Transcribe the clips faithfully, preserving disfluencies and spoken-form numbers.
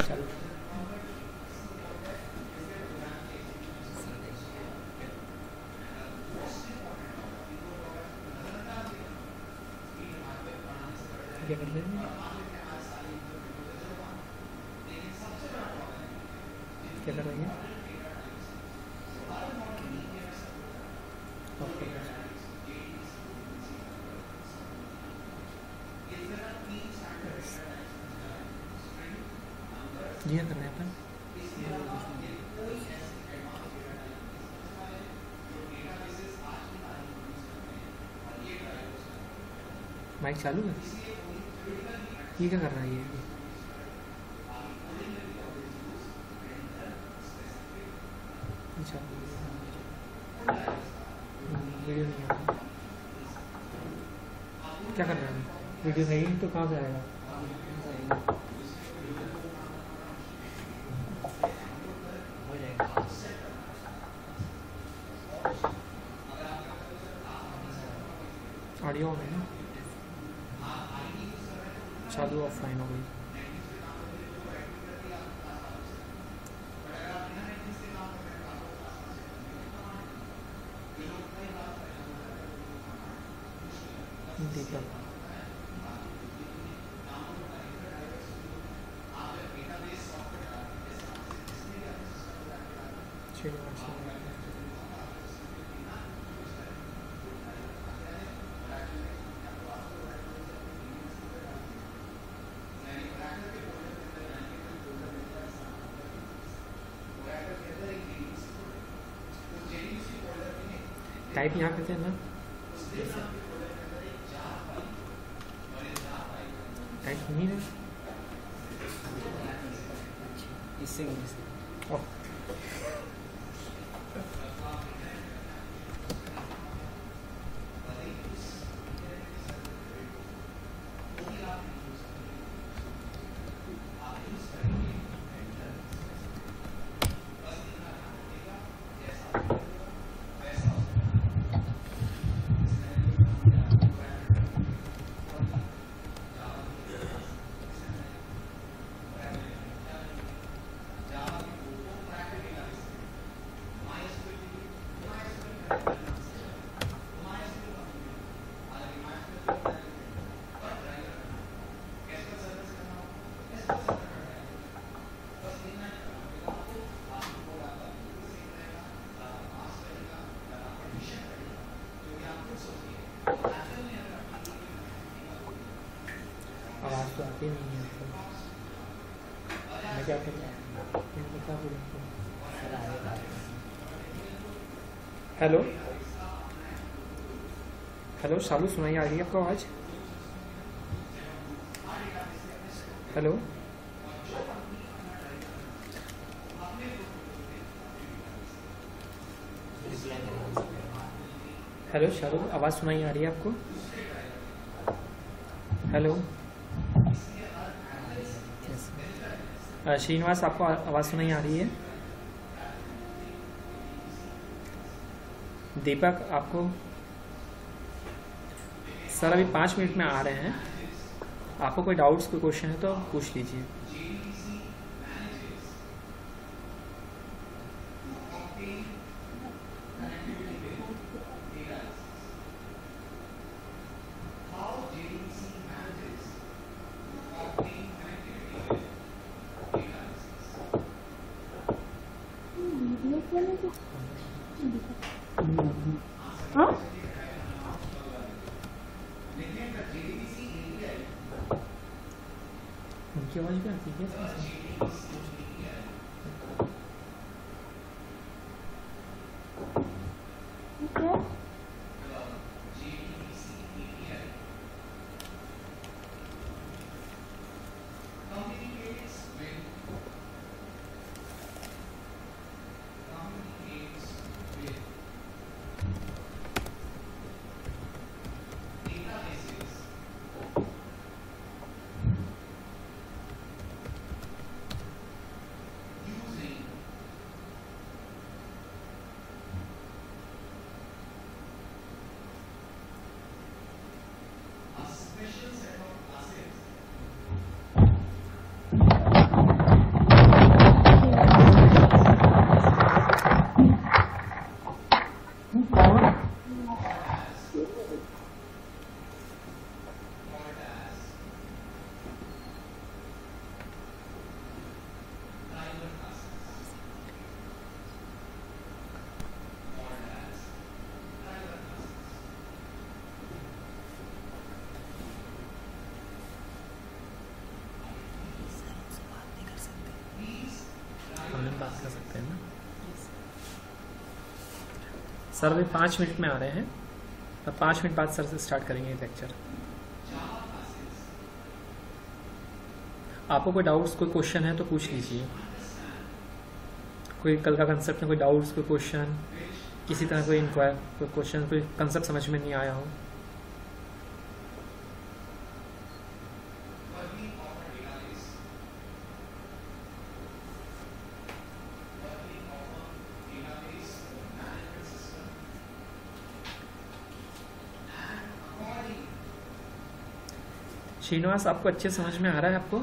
चालू। क्या कर रहे हैं? क्या कर रहे हैं? ओके, जी हाँ कर रहे हैं अपन। माइक चालू है? ये क्या कर रहा है ये? अच्छा, वीडियो नहीं आ रहा। क्या कर रहा है? वीडियो नहीं तो कहाँ से आएगा? ऑडियो में ना चालू ऑफलाइन हो गई। दीपक टाइप यहाँ करते हैं ना, टाइप नहीं है इससे ओह आवाज़ तो आती नहीं है आपको। मैं क्या कर रहा हूँ? हेलो हेलो शालू, सुनाई आ रही है आपको आवाज़? हेलो हेलो शालू, आवाज़ सुनाई आ रही है आपको? हेलो श्रीनिवास, आपको आवाज़ सुनाई आ रही है? दीपक, आपको? सर अभी पाँच मिनट में आ रहे हैं। आपको कोई डाउट्स, कोई क्वेश्चन है तो पूछ लीजिए। हाँ? उनकी आवाज़ भी आती है क्या? क्या? में बात कर सकते हैं ना। सर अभी पाँच मिनट में आ रहे हैं, अब पाँच मिनट बाद सर से स्टार्ट करेंगे लेक्चर। आपको कोई डाउट्स, कोई क्वेश्चन है तो पूछ लीजिए। कोई कल का कंसेप्ट में कोई डाउट्स, कोई क्वेश्चन, किसी तरह कोई इंक्वायर, कोई क्वेश्चन, कोई कंसेप्ट समझ में नहीं आया हो। श्रीनिवास आपको अच्छे समझ में आ रहा है आपको?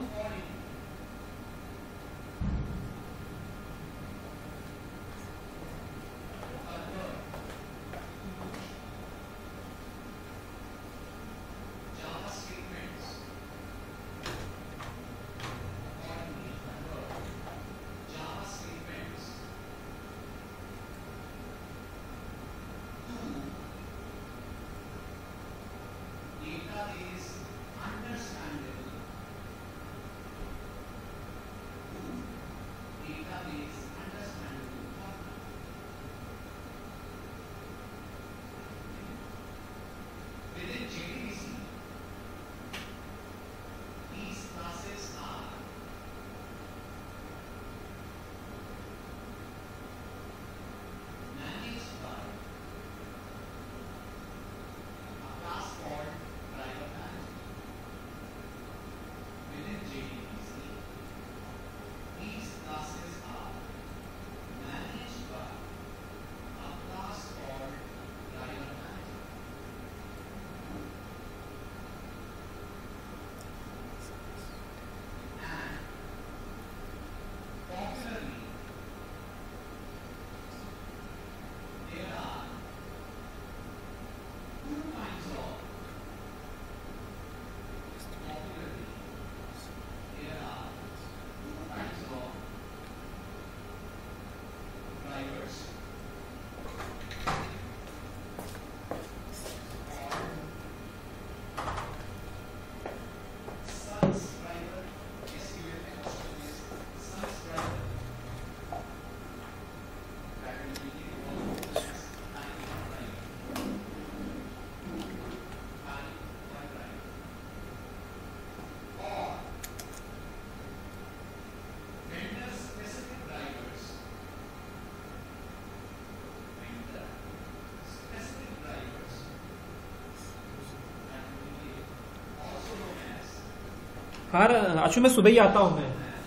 हाँ आशु मैं सुबह ही आता हूँ मैं।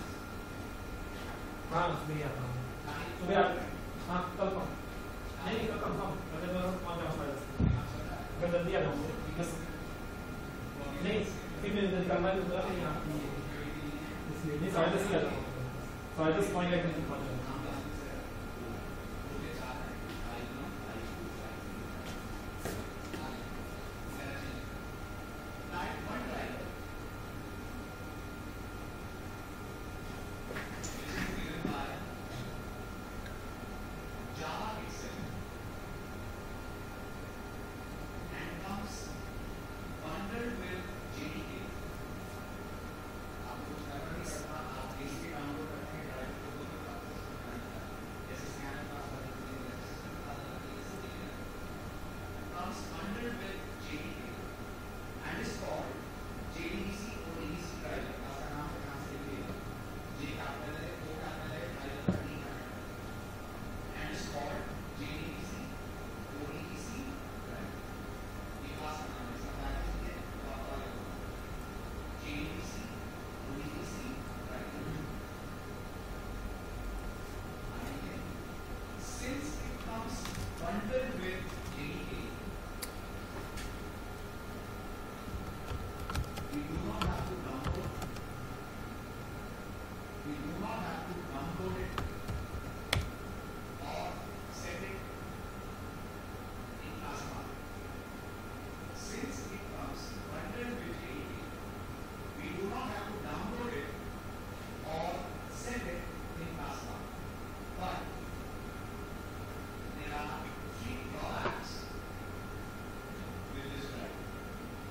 हाँ सुबह ही आता हूँ सुबह। हाँ कल कम नहीं कल कम कम अगर मैं पहुँच जाऊँगा अगर जल्दी आ जाऊँगा नहीं फिर मैं निकलना भी होगा नहीं इसलिए नहीं साढ़े दस ही आ जाऊँगा साढ़े दस पॉइंट एक मिनट पहुँच जाऊँगा।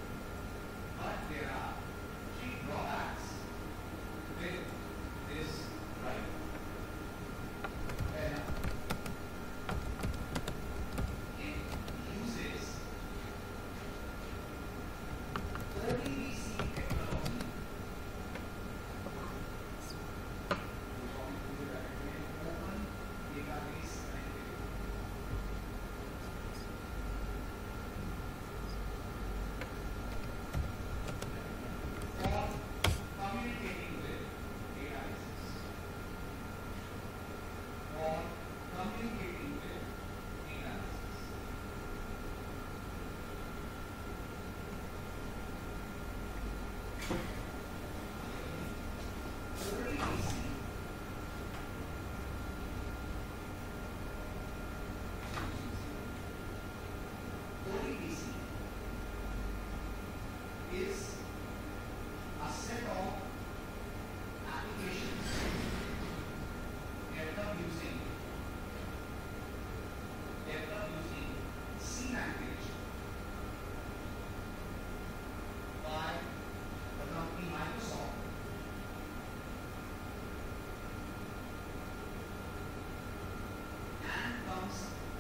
There are three drawbacks with this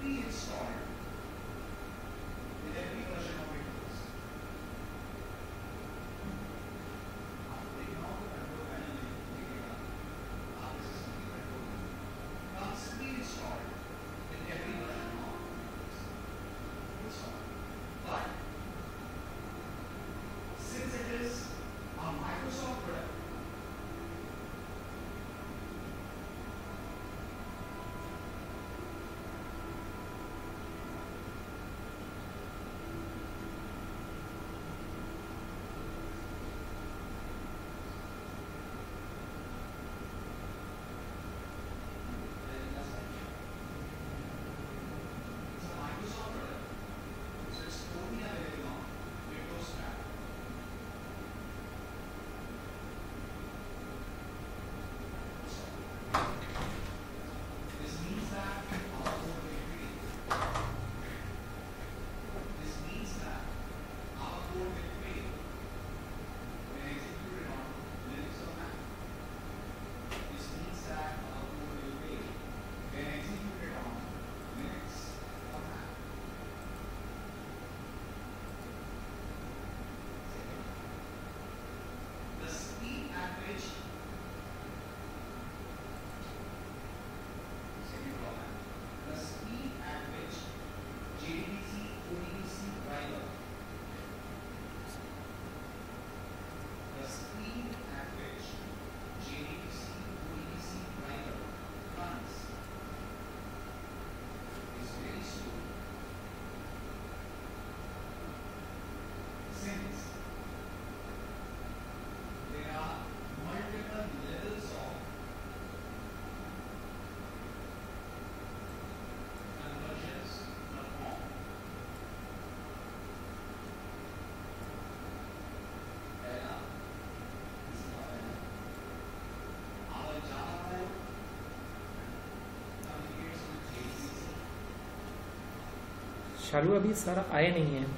शालू अभी सारा आया नहीं है,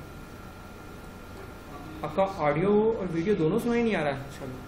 आपका ऑडियो और वीडियो दोनों सुनाई नहीं आ रहा है शालू।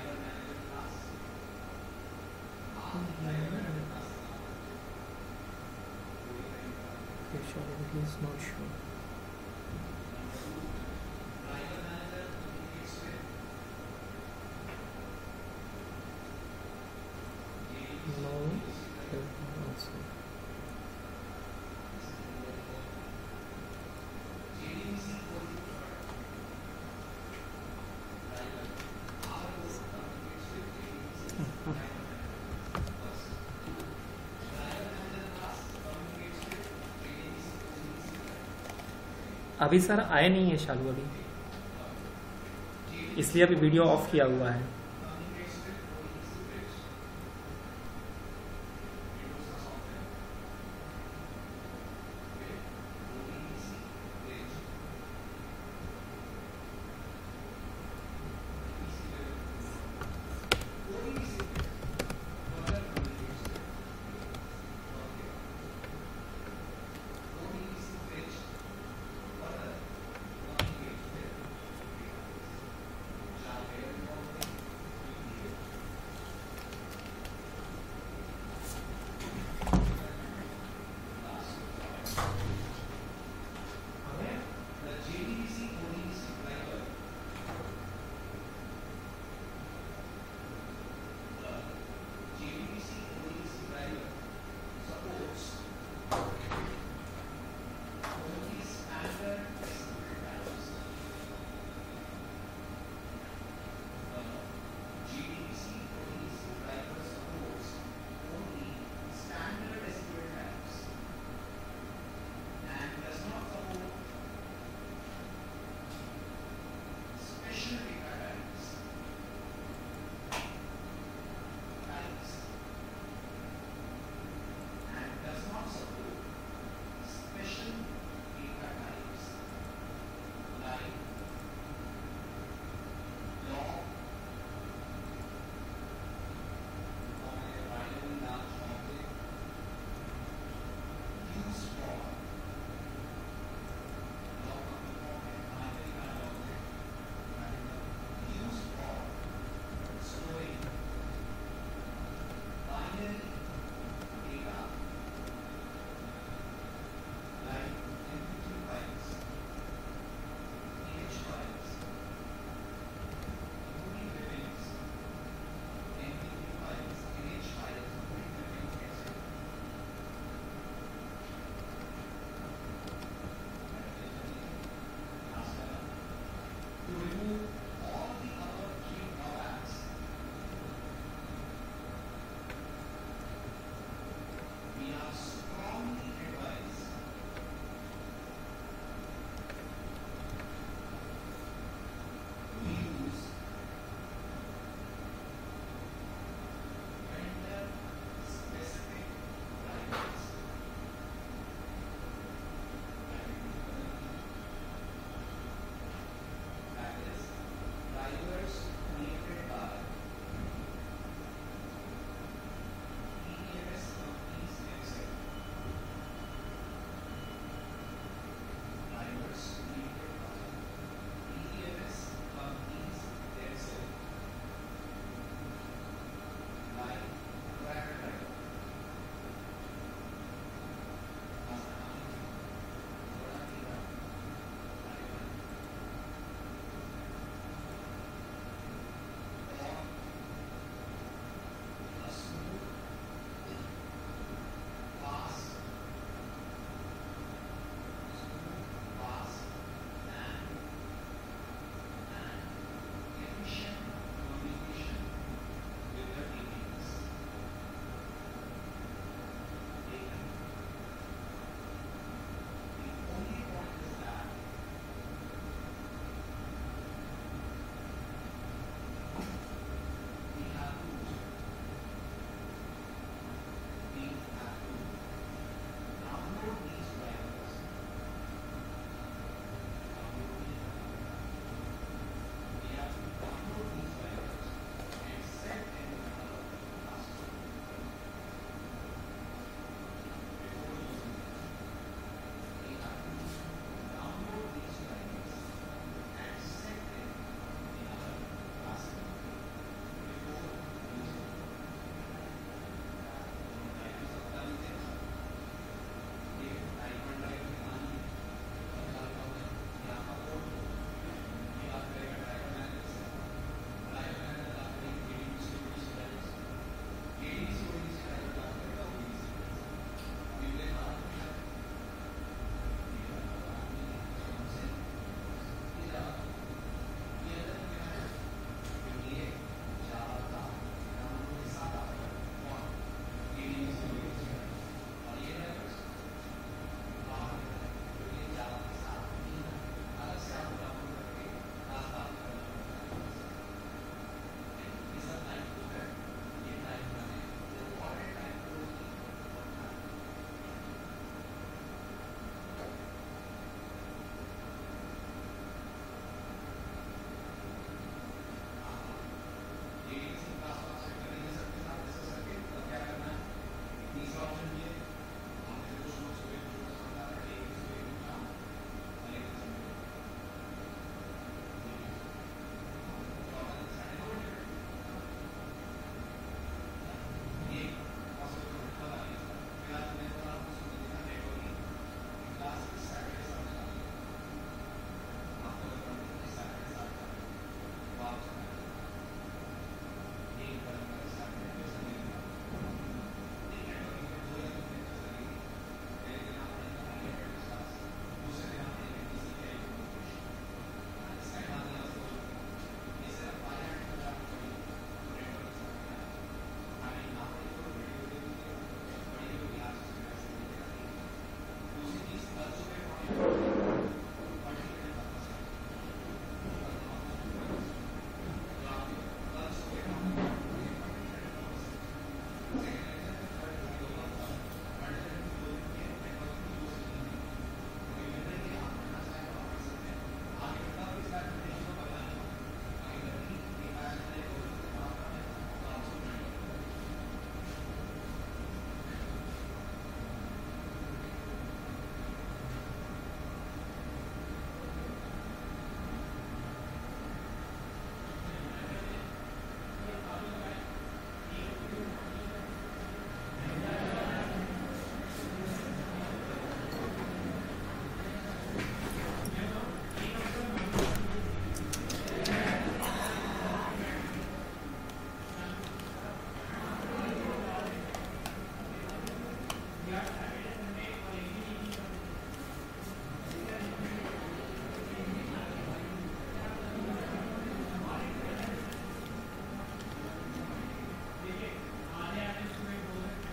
अभी सर आया नहीं है शालू अभी, इसलिए अभी वीडियो ऑफ किया हुआ है।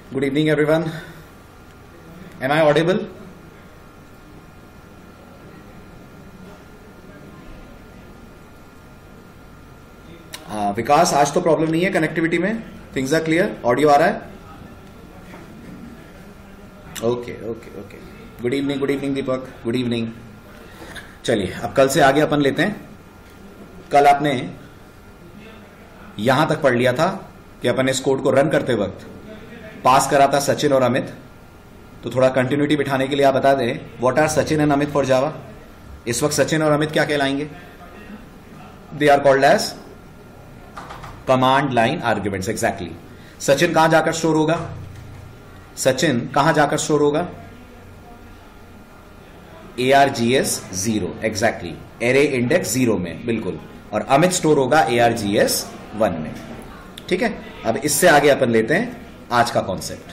Good evening, everyone. Am I audible? हाँ विकास, आज तो प्रॉब्लम नहीं है कनेक्टिविटी में, थिंग्स आर क्लियर, ऑडियो आ रहा है? Okay okay okay. Good evening, good evening Deepak, good evening. चलिए अब कल से आगे अपन लेते हैं। कल आपने यहां तक पढ़ लिया था कि अपन इस कोड को रन करते वक्त पास करा था सचिन और अमित। तो थोड़ा कंटिन्यूटी बिठाने के लिए आप बता दें, what are Sachin and Amit for Java. इस वक्त सचिन और अमित क्या कहलाएंगे? They are called as command line arguments. Exactly. Sachin कहां जाकर स्टोर होगा? सचिन कहां जाकर स्टोर होगा? A R G S zero. Exactly, array index zero में, बिल्कुल। और अमित स्टोर होगा A R G S one में। ठीक है, अब इससे आगे अपन लेते हैं आज का कॉन्सेप्ट।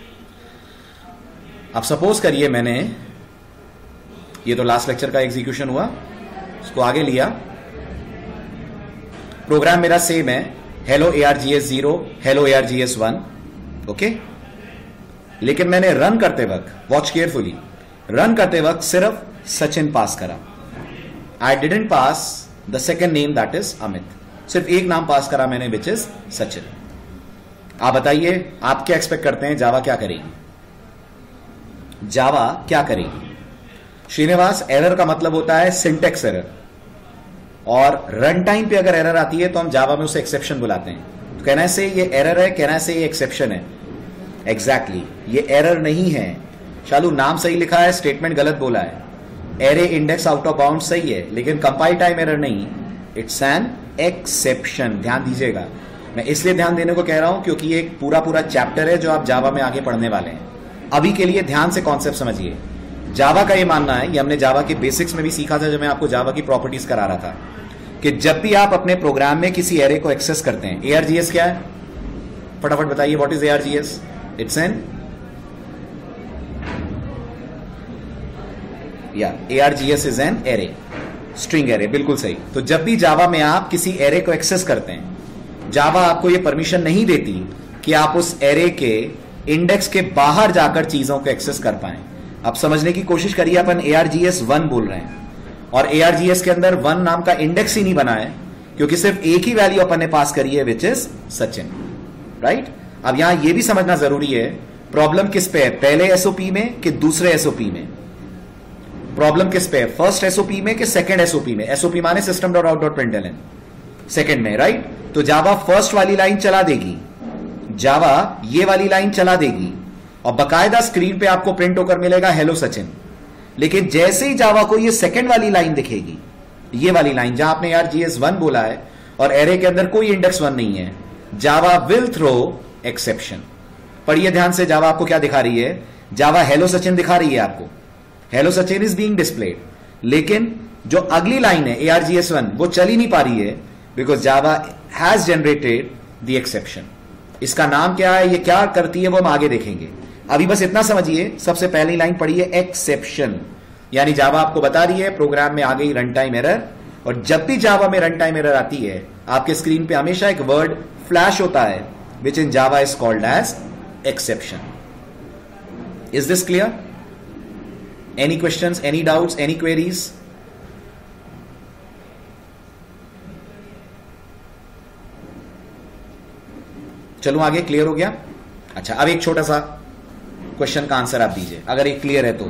अब सपोज करिए मैंने, ये तो लास्ट लेक्चर का एग्जीक्यूशन हुआ, इसको आगे लिया। प्रोग्राम मेरा सेम है, hello A R G S zero, hello A R G S one. Okay, लेकिन मैंने रन करते वक्त, वॉच केयरफुली, रन करते वक्त सिर्फ सचिन पास करा। I didn't pass the second name that is Amit. सिर्फ एक नाम पास करा मैंने, विच इज सचिन। आप बताइए, आप क्या एक्सपेक्ट करते हैं जावा क्या करेगी? जावा क्या करेगी? श्रीनिवास, एरर का मतलब होता है सिंटेक्स एरर, और रन टाइम पे अगर एरर आती है तो हम जावा में उसे एक्सेप्शन बुलाते हैं। तो कहना से ये एरर है, कहना से ये एक्सेप्शन है। एग्जैक्टली exactly, ये एरर नहीं है। शालू, नाम सही लिखा है, स्टेटमेंट गलत बोला है। Array index out of bound सही है, लेकिन कंपाइल टाइम एरर नहीं, इट्स एन एक्सेप्शन। ध्यान दीजिएगा, मैं इसलिए ध्यान देने को कह रहा हूं क्योंकि ये एक पूरा पूरा चैप्टर है जो आप जावा में आगे पढ़ने वाले हैं। अभी के लिए ध्यान से कॉन्सेप्ट समझिए। जावा का ये मानना है, ये हमने जावा के बेसिक्स में भी सीखा था जब मैं आपको जावा की प्रॉपर्टीज करा रहा था, कि जब भी आप अपने प्रोग्राम में किसी एरे को एक्सेस करते हैं, एआरजीएस क्या है? फटाफट बताइए, what is A R G S? It's an या A R G S is an array, string array. बिल्कुल सही। तो जब भी जावा में आप किसी एरे को एक्सेस करते हैं, जावा आपको यह परमिशन नहीं देती कि आप उस एरे के इंडेक्स के बाहर जाकर चीजों को एक्सेस कर पाएं। अब समझने की कोशिश करिए, अपन एआरजीएस वन बोल रहे हैं और एआरजीएस के अंदर वन नाम का इंडेक्स ही नहीं बना है, क्योंकि सिर्फ एक ही वैल्यू अपन ने पास करी है, विच इज सचिन। राइट। अब यहां यह भी समझना जरूरी है, प्रॉब्लम किस पे है, पहले एसओपी में कि दूसरे एसओपी में? प्रॉब्लम किस पे है, फर्स्ट एसओपी में कि सेकंड एसओपी में? एसओपी माने system dot out dot println, second में। राइट। तो जावा फर्स्ट वाली लाइन चला देगी, जावा ये वाली लाइन चला देगी, और बकायदा स्क्रीन पे आपको प्रिंट होकर मिलेगा हेलो सचिन। लेकिन जैसे ही जावा को ये सेकंड वाली लाइन दिखेगी, ये वाली लाइन जहां आपने यार जीएस वन बोला है और एरे के अंदर कोई इंडेक्स वन नहीं है, जावा विल थ्रो एक्सेप्शन। पढ़िए ध्यान से, जावा आपको क्या दिखा रही है? जावा हेलो सचिन दिखा रही है आपको, hello Sachin is being displayed. लेकिन जो अगली लाइन है A R G S one, वो चल ही नहीं पा रही है, because Java has generated the exception. इसका नाम क्या है, ये क्या करती है, वो हम आगे देखेंगे। अभी बस इतना समझिए, सबसे पहली लाइन पढ़िए एक्सेप्शन, यानी जावा आपको बता रही है प्रोग्राम में आ गई रन टाइम एरर। और जब भी जावा में रन टाइम एरर आती है, आपके स्क्रीन पे हमेशा एक वर्ड फ्लैश होता है, which in Java is called as exception. Is this clear? Any questions, any doubts, any queries? चलो आगे, क्लियर हो गया? अच्छा, अब एक छोटा सा क्वेश्चन का आंसर आप दीजिए, अगर ये क्लियर है तो।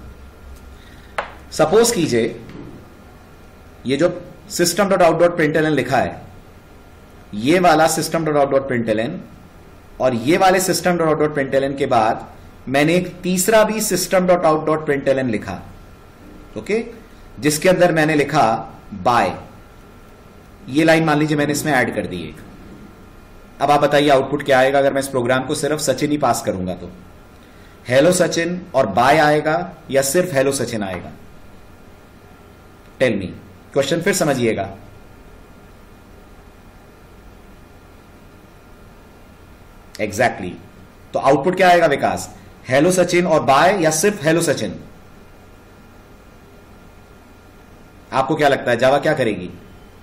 सपोज कीजिए ये जो system dot out dot println लिखा है, ये वाला system dot out dot println और ये वाले system dot out dot println के बाद मैंने एक तीसरा भी system dot out dot println लिखा, ओके, जिसके अंदर मैंने लिखा बाय। ये लाइन मान लीजिए मैंने इसमें ऐड कर दी एक। अब आप बताइए आउटपुट क्या आएगा अगर मैं इस प्रोग्राम को सिर्फ सचिन ही पास करूंगा? तो हेलो सचिन और बाय आएगा या सिर्फ हेलो सचिन आएगा? Tell me. क्वेश्चन फिर समझिएगा। Exactly exactly. तो आउटपुट क्या आएगा विकास? हेलो सचिन और बाय या सिर्फ हेलो सचिन? आपको क्या लगता है जावा क्या करेगी?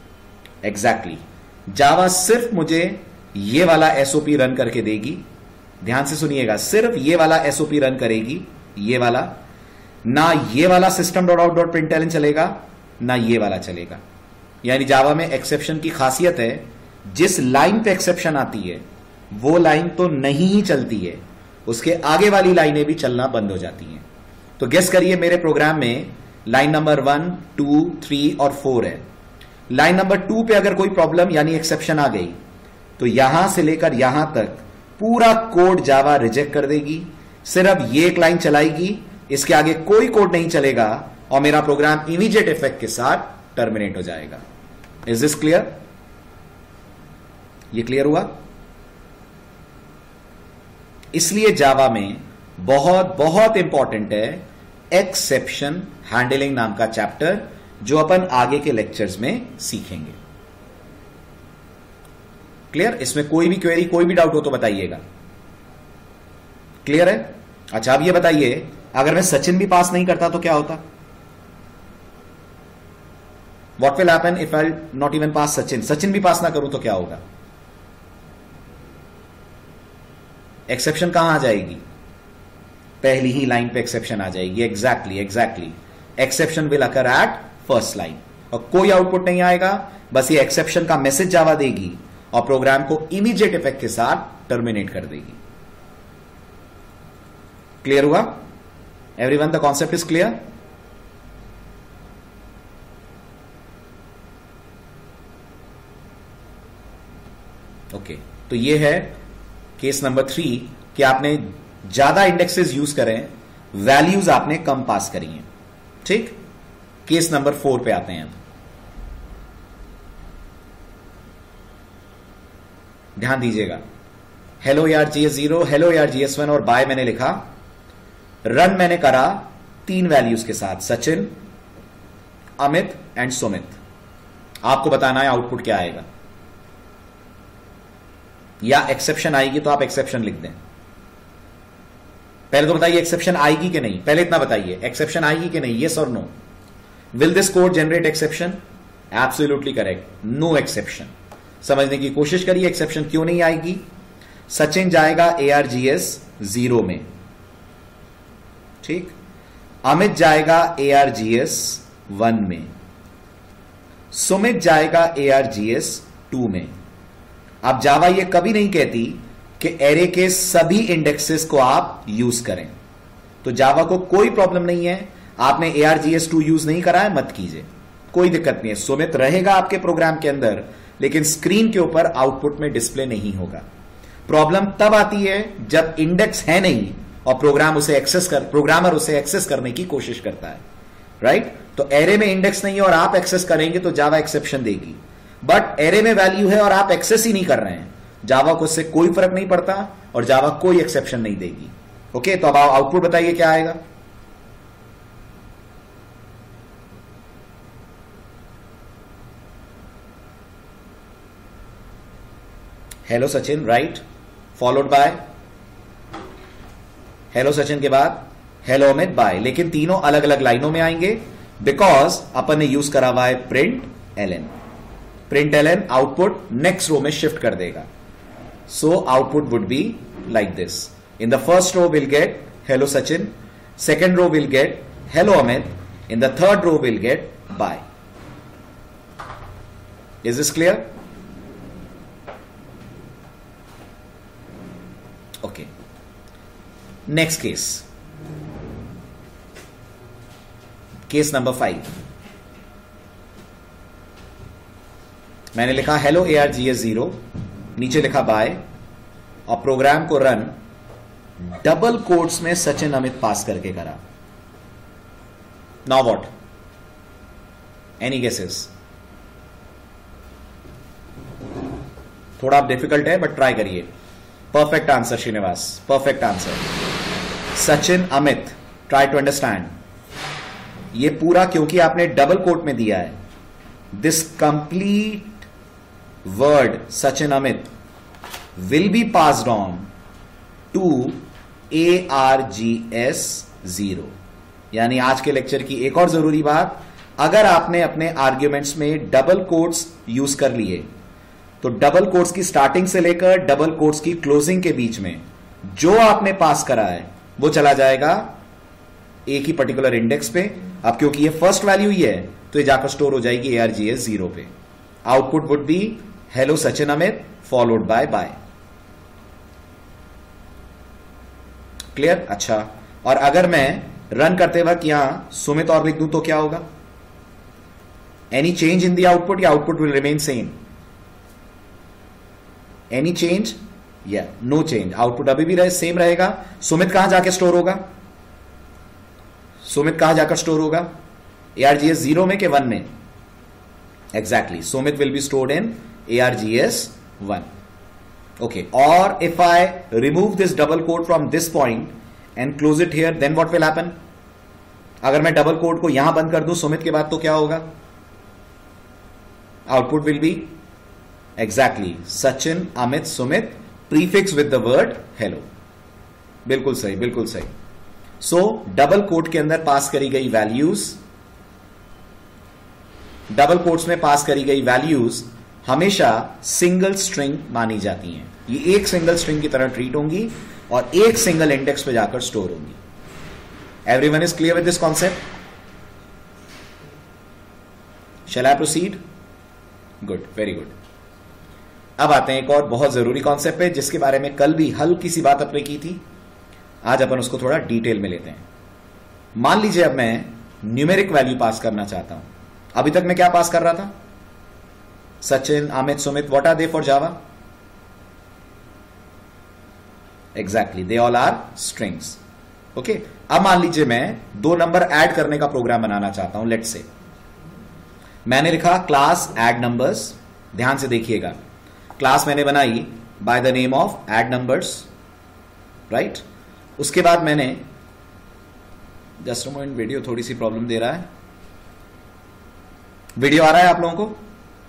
Exactly exactly. जावा सिर्फ मुझे ये वाला एसओपी रन करके देगी ध्यान से सुनिएगा, सिर्फ ये वाला एसओपी रन करेगी, ये वाला, ना ये वाला system dot out dot println चलेगा, ना ये वाला चलेगा। यानी जावा में एक्सेप्शन की खासियत है, जिस लाइन पे एक्सेप्शन आती है वो लाइन तो नहीं ही चलती है, उसके आगे वाली लाइनें भी चलना बंद हो जाती हैं। तो गेस करिए मेरे प्रोग्राम में line number one, two, three और फोर है। लाइन नंबर टू पे अगर कोई प्रॉब्लम यानी एक्सेप्शन आ गई तो यहां से लेकर यहां तक पूरा कोड जावा रिजेक्ट कर देगी, सिर्फ ये एक लाइन चलाएगी, इसके आगे कोई कोड नहीं चलेगा और मेरा प्रोग्राम इमीडिएट इफेक्ट के साथ टर्मिनेट हो जाएगा। Is this clear? ये क्लियर हुआ? इसलिए जावा में बहुत बहुत इंपॉर्टेंट है एक्सेप्शन हैंडलिंग नाम का चैप्टर, जो अपन आगे के लेक्चर्स में सीखेंगे। क्लियर? इसमें कोई भी क्वेरी, कोई भी डाउट हो तो बताइएगा। क्लियर है? अच्छा, अब ये बताइए, अगर मैं सचिन भी पास नहीं करता तो क्या होता? What will happen if I not even pass Sachin? Sachin भी पास ना करूं तो क्या होगा? एक्सेप्शन कहां आ जाएगी? पहली ही लाइन पे एक्सेप्शन आ जाएगी। Exactly exactly exception will occur at first line, और कोई आउटपुट नहीं आएगा, बस ये एक्सेप्शन का मैसेज जावा देगी और प्रोग्राम को इमीडिएट इफेक्ट के साथ टर्मिनेट कर देगी। क्लियर हुआ? Everyone, the concept is clear? Okay, तो ये है केस नंबर थ्री कि आपने ज्यादा इंडेक्सेस यूज करें, वैल्यूज आपने कम पास करी हैं। ठीक, केस नंबर फोर पे आते हैं। ध्यान दीजिएगा, हेलो यार जीएस जीरो, हेलो यार जीएस वन और बाय मैंने लिखा, रन मैंने करा तीन वैल्यूज के साथ, सचिन, अमित एंड सुमित। आपको बताना है आउटपुट क्या आएगा, या एक्सेप्शन आएगी तो आप एक्सेप्शन लिख दें। पहले तो बताइए एक्सेप्शन आएगी कि नहीं, पहले इतना बताइए, एक्सेप्शन आएगी कि नहीं, यस और no. Will this code generate exception? Absolutely correct, no exception. समझने की कोशिश करिए एक्सेप्शन क्यों नहीं आएगी। सचिन जाएगा एआरजीएस जीरो में, ठीक, अमित जाएगा एआरजीएस वन में, सुमित जाएगा एआरजीएस टू में। अब जावा ये कभी नहीं कहती कि एरे के सभी इंडेक्सेस को आप यूज करें, तो जावा को कोई प्रॉब्लम नहीं है। आपने एआरजीएस टू यूज नहीं करा है, मत कीजिए, कोई दिक्कत नहीं है। सुमित रहेगा आपके प्रोग्राम के अंदर, लेकिन स्क्रीन के ऊपर आउटपुट में डिस्प्ले नहीं होगा। प्रॉब्लम तब आती है जब इंडेक्स है नहीं और प्रोग्राम उसे एक्सेस कर प्रोग्रामर उसे एक्सेस करने की कोशिश करता है, राइट। तो एरे में इंडेक्स नहीं है और आप एक्सेस करेंगे तो जावा एक्सेप्शन देगी, बट एरे में वैल्यू है और आप एक्सेस ही नहीं कर रहे हैं, जावा को इससे कोई फर्क नहीं पड़ता और जावा कोई एक्सेप्शन नहीं देगी। ओके, तो अब आउटपुट बताइए क्या आएगा। Hello Sachin, right, followed by hello Sachin के बाद हेलो अमित बाय, लेकिन तीनों अलग अलग लाइनों में आएंगे बिकॉज अपन ने यूज करा हुआ है print L N. Print L N output next row में शिफ्ट कर देगा। So output would be like this. In the first row will get hello Sachin, second row will get hello Amit, in the third row will get bye. Is this clear? Okay, next case, case number five. मैंने लिखा hello एआरजीएस zero, नीचे लिखा bye, और programme को run double quotes में Sachin Amit pass करके करा। Now what? Any guesses? थोड़ा डिफिकल्ट है बट ट्राई करिए। Perfect answer Srinivas, perfect answer. Sachin Amit, try to understand. ये पूरा क्योंकि आपने डबल कोट में दिया है, this complete word Sachin Amit will be passed on to एआरजीएस zero. यानी आज के लेक्चर की एक और जरूरी बात, अगर आपने अपने आर्ग्यूमेंट्स में डबल कोट्स यूज कर लिए तो डबल कोट्स की स्टार्टिंग से लेकर डबल कोट्स की क्लोजिंग के बीच में जो आपने पास करा है वो चला जाएगा एक ही पर्टिकुलर इंडेक्स पे। अब क्योंकि ये फर्स्ट वैल्यू ही है तो ये जाकर स्टोर हो जाएगी A R G S zero पे। Output would be hello Sachin Amit followed by bye. Clear? अच्छा, और अगर मैं रन करते वक्त यहां सुमित और लिख दूं तो क्या होगा? Any change in the output या output will remain same? Any change या नो चेंज, आउटपुट अभी भी रहे सेम रहेगा। सुमित कहां जाके स्टोर होगा? सुमित कहां जाकर स्टोर होगा? A R G S zero में के वन में? Exactly, Sumit will be stored in A R G S one. Okay, और if I remove this double quote from this point and close it here, then what will happen? अगर मैं double coat को यहां बंद कर दूं सुमित के बाद तो क्या होगा? Output will be exactly Sachin Amit Sumit prefix with the word hello. बिल्कुल सही, बिल्कुल सही। सो डबल कोट के अंदर पास करी गई वैल्यूज, डबल कोट्स में पास करी गई वैल्यूज हमेशा सिंगल स्ट्रिंग मानी जाती हैं। ये एक सिंगल स्ट्रिंग की तरह ट्रीट होंगी और एक सिंगल इंडेक्स पे जाकर स्टोर होंगी। Everyone is clear with this concept? Shall I proceed? Good, very good. अब आते हैं एक और बहुत जरूरी कॉन्सेप्ट पे जिसके बारे में कल भी हल्की सी बात अपने की थी, आज अपन उसको थोड़ा डिटेल में लेते हैं। मान लीजिए अब मैं न्यूमेरिक वैल्यू पास करना चाहता हूं। अभी तक मैं क्या पास कर रहा था? Sachin, Amit, Sumit, what are they for Java? Exactly, they all are strings. Okay, अब मान लीजिए मैं दो नंबर ऐड करने का प्रोग्राम बनाना चाहता हूं। लेट्स से मैंने लिखा क्लास ऐड नंबर्स। ध्यान से देखिएगा, क्लास मैंने बनाई by the name of add numbers, right. उसके बाद मैंने, जस्ट अ मोमेंट, वीडियो थोड़ी सी प्रॉब्लम दे रहा है। वीडियो आ रहा है आप लोगों को?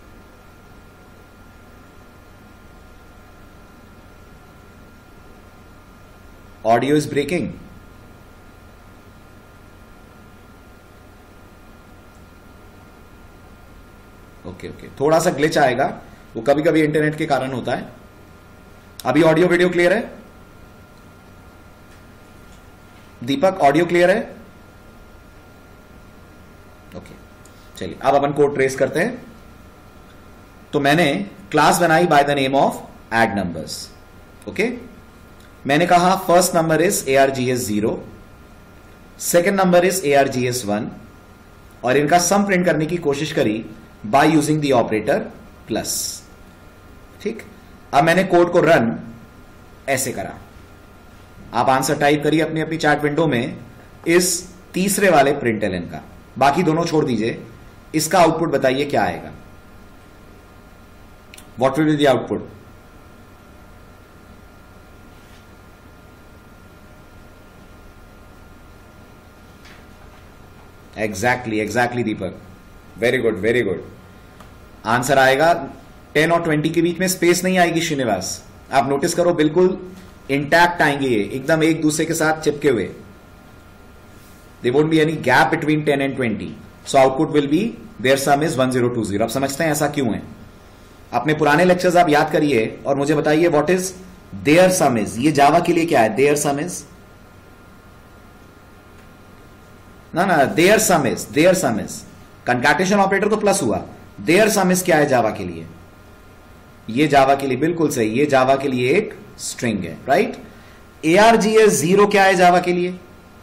Audio is breaking. Okay okay, थोड़ा सा ग्लिच आएगा, वो कभी कभी इंटरनेट के कारण होता है। अभी ऑडियो वीडियो क्लियर है? दीपक, ऑडियो क्लियर है? ओके, चलिए अब अपन कोड ट्रेस करते हैं। तो मैंने क्लास बनाई by the name of add numbers. Okay, मैंने कहा first number is A R G S zero, second number is A R G S one, और इनका सम प्रिंट करने की कोशिश करी by using the operator plus. ठीक, अब मैंने कोड को रन ऐसे करा। आप आंसर टाइप करिए अपनी अपनी चैट विंडो में इस तीसरे वाले प्रिंटलन का, बाकी दोनों छोड़ दीजिए। इसका आउटपुट बताइए क्या आएगा? What will be the output? Exactly exactly Deepak, very good very good. Answer आएगा टेन और ट्वेंटी के बीच में स्पेस नहीं आएगी श्रीनिवास, आप नोटिस करो, बिल्कुल इंटैक्ट आएंगे ये, एकदम एक दूसरे के साथ चिपके हुए। There won't be any gap between ten and twenty. So output will be their sum is one zero two zero. आप समझते हैं ऐसा क्यों है? अपने पुराने लेक्चर्स आप याद करिए और मुझे बताइए what is their sum is. ये जावा के लिए क्या है? देयर सम इज, ना ना, their sum is, their sum is concatenation operator तो प्लस हुआ, देयर सम इज क्या है जावा के लिए? ये जावा के लिए बिल्कुल सही, ये जावा के लिए एक स्ट्रिंग है, right. A R G S zero क्या है जावा के लिए?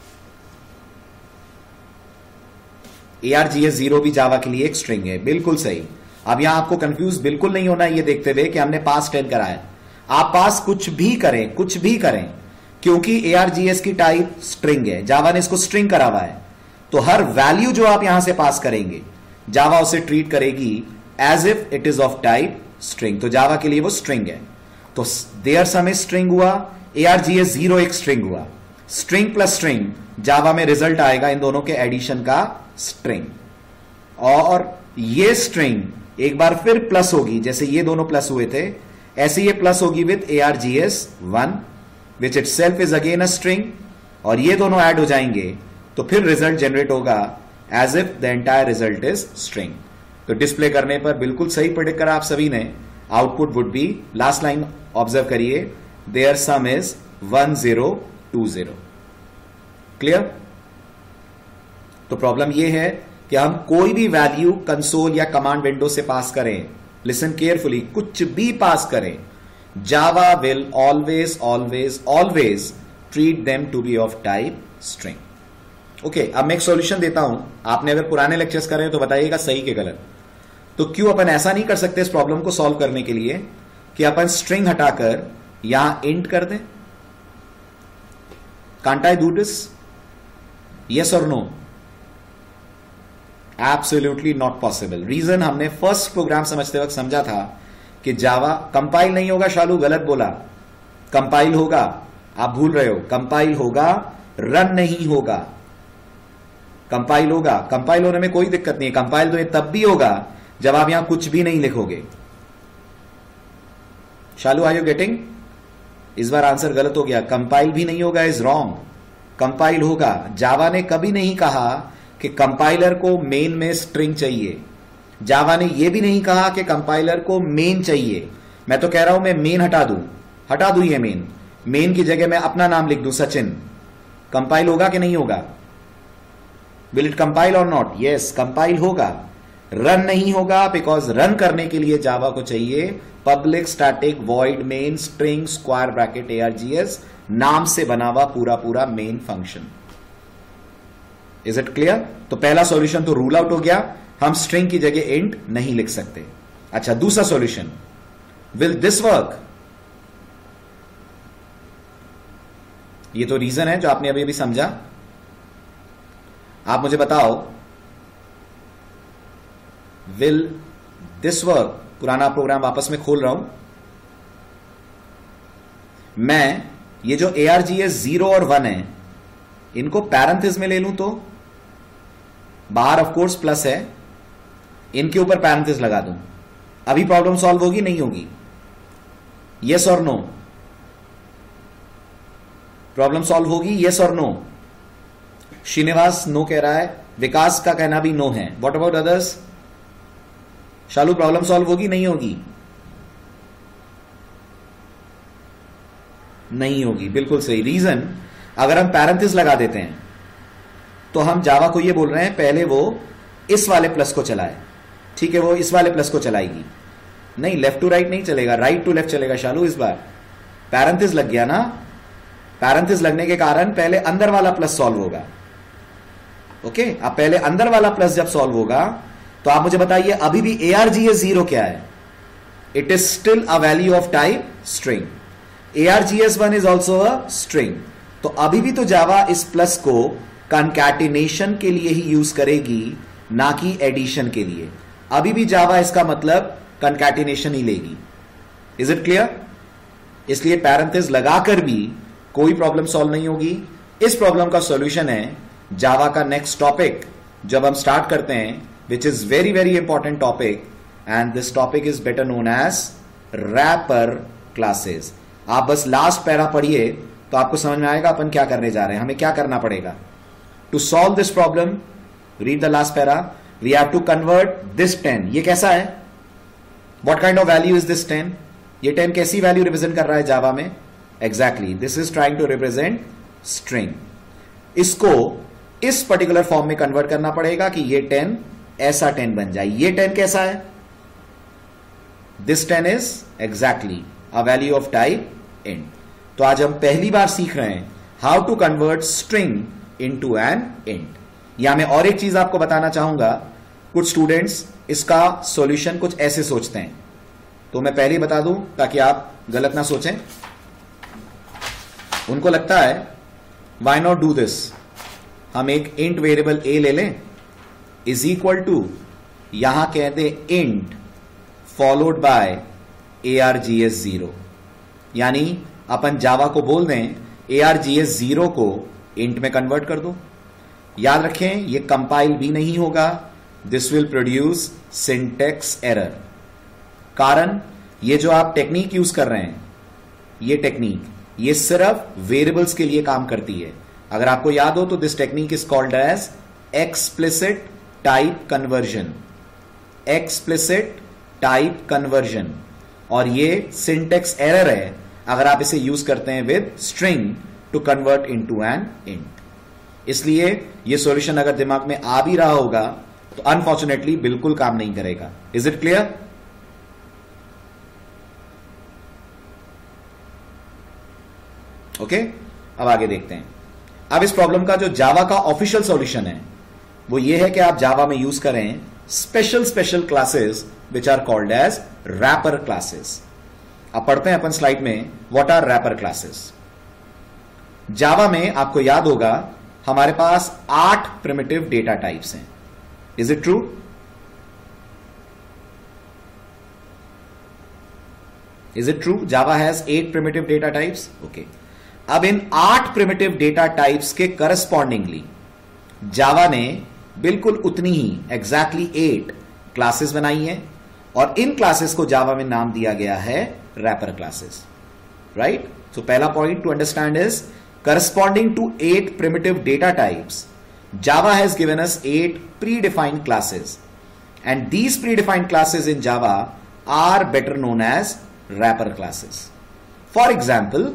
A R G S zero भी जावा के लिए एक स्ट्रिंग है, बिल्कुल सही। अब यहां आपको कंफ्यूज बिल्कुल नहीं होना ये देखते हुए कि हमने पास टेन करा है। आप पास कुछ भी करें, कुछ भी करें, क्योंकि ए आर जी एस की टाइप स्ट्रिंग है, जावा ने इसको स्ट्रिंग करा हुआ है, तो हर वैल्यू जो आप यहां से पास करेंगे जावा उसे ट्रीट करेगी as if it is of type string. तो जावा के लिए वो स्ट्रिंग है। तो देयर सम इज स्ट्रिंग हुआ, A R G S zero एक स्ट्रिंग हुआ। स्ट्रिंग प्लस स्ट्रिंग, जावा में रिजल्ट आएगा इन दोनों के एडिशन का स्ट्रिंग। और ये स्ट्रिंग एक बार फिर प्लस होगी, जैसे ये दोनों प्लस हुए थे ऐसे ये प्लस होगी with A R G S one which itself is again a string, और ये दोनों ऐड हो जाएंगे तो फिर रिजल्ट जनरेट होगा as if the entire result is string. तो डिस्प्ले करने पर बिल्कुल सही प्रेडिक्ट करा आप सभी ने। Output would be, last line observe करिए, their sum is one zero two zero. Clear? तो प्रॉब्लम यह है कि हम कोई भी वैल्यू कंसोल या कमांड विंडो से पास करें, लिसन केयरफुली, कुछ भी पास करें, Java will always always always treat them to be of type string. Okay, अब मैं एक सॉल्यूशन देता हूं, आपने अगर पुराने लेक्चर्स करे तो बताइएगा सही के गलत। तो क्यों अपन ऐसा नहीं कर सकते इस प्रॉब्लम को सॉल्व करने के लिए कि अपन स्ट्रिंग हटाकर यहां इंट कर दें? Can't I do this? Yes और no? Absolutely not possible. Reason हमने फर्स्ट प्रोग्राम समझते वक्त समझा था कि जावा कंपाइल नहीं होगा। शालू गलत बोला, कंपाइल होगा, आप भूल रहे हो। कंपाइल होगा, रन नहीं होगा। कंपाइल होगा, कंपाइल होने में कोई दिक्कत नहीं है। कंपाइल तो ये तब भी होगा जब आप यहां कुछ भी नहीं लिखोगे। Shalu are you getting? इस बार आंसर गलत हो गया, कंपाइल भी नहीं होगा इज रॉन्ग। कंपाइल होगा। जावा ने कभी नहीं कहा कि कंपाइलर को मेन में स्ट्रिंग चाहिए। जावा ने यह भी नहीं कहा कि कंपाइलर को मेन चाहिए। मैं तो कह रहा हूं मैं मेन हटा दूं, हटा दूं ये मेन, मेन की जगह मैं अपना नाम लिख दूं सचिन। कंपाइल होगा कि नहीं होगा? विल इट कंपाइल और नॉट? यस, कंपाइल होगा। रन नहीं होगा बिकॉज रन करने के लिए जावा को चाहिए public static void main string square bracket A R G S, नाम से बना हुआ पूरा पूरा main function. Is it clear? तो पहला सॉल्यूशन तो रूल आउट हो गया, हम स्ट्रिंग की जगह इंट नहीं लिख सकते। अच्छा, दूसरा सॉल्यूशन, विल दिस वर्क? ये तो रीजन है जो आपने अभी अभी समझा। आप मुझे बताओ, विल दिस वर्क? पुराना प्रोग्राम वापस में खोल रहा हूं मैं। ये जो एआरजीएस जीरो और वन है, इनको पैरेंथेसिस में ले लूं तो बाहर ऑफ कोर्स प्लस है, इनके ऊपर पैरेंथेसिस लगा दूं, अभी प्रॉब्लम सॉल्व होगी नहीं होगी? यस और नो? प्रॉब्लम सॉल्व होगी यस और नो? श्रीनिवास नो कह रहा है, विकास का कहना भी नो है। What about others? Shalu problem solve होगी नहीं होगी? नहीं होगी, बिल्कुल सही। रीजन, अगर हम पैरेंथेसिस लगा देते हैं तो हम जावा को ये बोल रहे हैं पहले वो इस वाले प्लस को चलाए। ठीक है, वो इस वाले प्लस को चलाएगी। नहीं, लेफ्ट टू राइट नहीं चलेगा, राइट टू लेफ्ट चलेगा। शालू इस बार पैरेंथेसिस लग गया ना, पैरेंथेसिस लगने के कारण पहले अंदर वाला प्लस सॉल्व होगा। ओके, अब पहले अंदर वाला प्लस जब सॉल्व होगा तो आप मुझे बताइए अभी भी एआरजीएस जीरो क्या है? It is still a value of type string. ARGS one is also a string. तो अभी भी तो जावा इस प्लस को कंकैटिनेशन के लिए ही यूज करेगी, ना कि एडिशन के लिए। अभी भी जावा इसका मतलब कंकैटिनेशन ही लेगी। Is it clear? इसलिए पैरेंथेसिस लगाकर भी कोई प्रॉब्लम सॉल्व नहीं होगी। इस प्रॉब्लम का सॉल्यूशन है जावा का नेक्स्ट टॉपिक जब हम स्टार्ट करते हैं, which is very very important topic, and this topic is better known as wrapper classes. आप बस लास्ट पैरा पढ़िए तो आपको समझ में आएगा अपन क्या करने जा रहे हैं, हमें क्या करना पड़ेगा। To solve this problem, read the last para, we have to convert this ten. ये कैसा है? What kind of value is this ten? ये टेन कैसी वैल्यू रिप्रेजेंट कर रहा है जावा में? Exactly, this is trying to represent string. इसको इस पर्टिकुलर फॉर्म में कन्वर्ट करना पड़ेगा कि ये टेन ऐसा टेन बन जाए। ये टेन कैसा है? This ten is exactly a value of type int. तो आज हम पहली बार सीख रहे हैं how to convert string into an int. यहां मैं और एक चीज आपको बताना चाहूंगा, कुछ स्टूडेंट्स इसका सॉल्यूशन कुछ ऐसे सोचते हैं, तो मैं पहले ही बता दूं ताकि आप गलत ना सोचें। उनको लगता है व्हाई नॉट डू दिस, हम एक इंट वेरिएबल ए ले लें इज इक्वल टू, यहां कह दे int followed by A R G S zero. यानी अपन जावा को बोल दें A R G S zero को इंट में कन्वर्ट कर दो। याद रखें ये कंपाइल भी नहीं होगा, this will produce syntax error. कारण ये जो आप टेक्निक यूज कर रहे हैं, ये टेक्निक ये सिर्फ वेरिएबल्स के लिए काम करती है। अगर आपको याद हो तो this technique is called as explicit type conversion. Explicit type conversion, और ये सिंटेक्स एरर है अगर आप इसे यूज करते हैं with string to convert into an int. इसलिए यह सॉल्यूशन अगर दिमाग में आ भी रहा होगा तो अनफॉर्चुनेटली बिल्कुल काम नहीं करेगा। Is it clear? ओके, अब आगे देखते हैं। अब इस प्रॉब्लम का जो जावा का ऑफिशियल सॉल्यूशन है वो ये है कि आप जावा में यूज करें special special classes which are called as wrapper classes. अब पढ़ते हैं अपन स्लाइड में what are wrapper classes. Java में आपको याद होगा हमारे पास आठ प्रिमिटिव डेटा टाइप्स हैं। Is it true? Is it true? Java has eight primitive data types. Okay, अब इन आठ प्रिमिटिव डेटा टाइप्स के करस्पॉन्डिंगली जावा ने बिल्कुल उतनी ही एग्जैक्टली एट क्लासेस बनाई हैं और इन क्लासेस को जावा में नाम दिया गया है रैपर क्लासेस। राइट? सो पहला point to understand is corresponding to eight primitive data types, Java has given us eight predefined classes, and these predefined classes in Java are better known as wrapper classes. For example,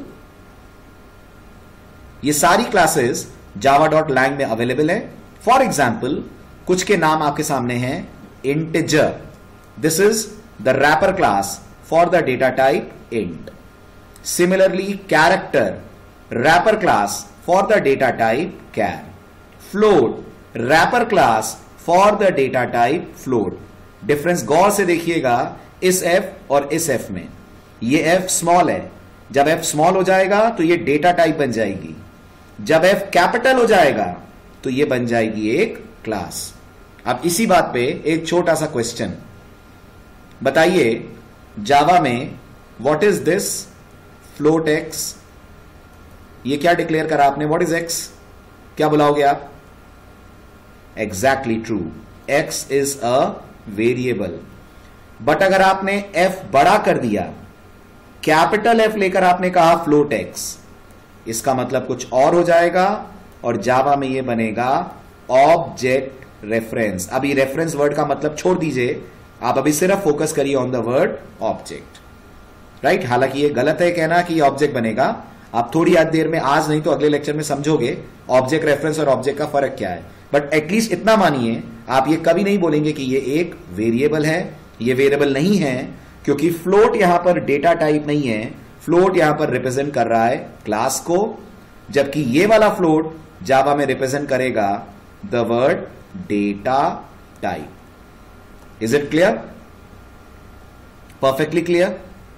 ये सारी classes java.lang में available है। For example, कुछ के नाम आपके सामने हैं integer. This is the wrapper class for the data type int. Similarly, character wrapper class for the data type char. Float wrapper class for the data type float. Difference गौर से देखिएगा इस f और इस f में। ये f small है, जब f स्मॉल हो जाएगा तो ये डेटा टाइप बन जाएगी, जब f कैपिटल हो जाएगा तो ये बन जाएगी एक क्लास। अब इसी बात पे एक छोटा सा क्वेश्चन बताइए, जावा में what is this float X? ये क्या डिक्लेयर करा आपने? What is X? क्या बुलाओगे आप? Exactly true, X is a variable. But अगर आपने एफ बड़ा कर दिया, कैपिटल एफ लेकर आपने कहा फ्लोट एक्स, इसका मतलब कुछ और हो जाएगा और जावा में ये बनेगा ऑब्जेक्ट रेफरेंस। अभी रेफरेंस वर्ड का मतलब छोड़ दीजिए, आप अभी सिर्फ फोकस करिए on the word object. Right? हालांकि ये गलत है कहना कि ऑब्जेक्ट बनेगा, आप थोड़ी आज देर में, आज नहीं तो अगले लेक्चर में समझोगे ऑब्जेक्ट रेफरेंस और ऑब्जेक्ट का फर्क क्या है। बट एटलीस्ट इतना मानिए, आप ये कभी नहीं बोलेंगे कि ये एक वेरिएबल है। ये वेरिएबल नहीं है क्योंकि फ्लोट यहां पर डेटा टाइप नहीं है, फ्लोट यहां पर रिप्रेजेंट कर रहा है क्लास को, जबकि ये वाला फ्लोट जावा में रिप्रेजेंट करेगा the word data type. Is it clear? Perfectly clear?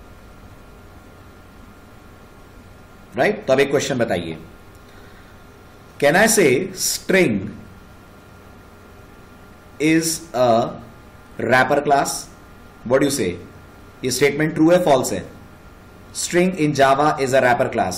Right right? तो अब एक क्वेश्चन बताइए, can I say string is a wrapper class? What you say? ये स्टेटमेंट ट्रू है फॉल्स है? String in Java is a wrapper class.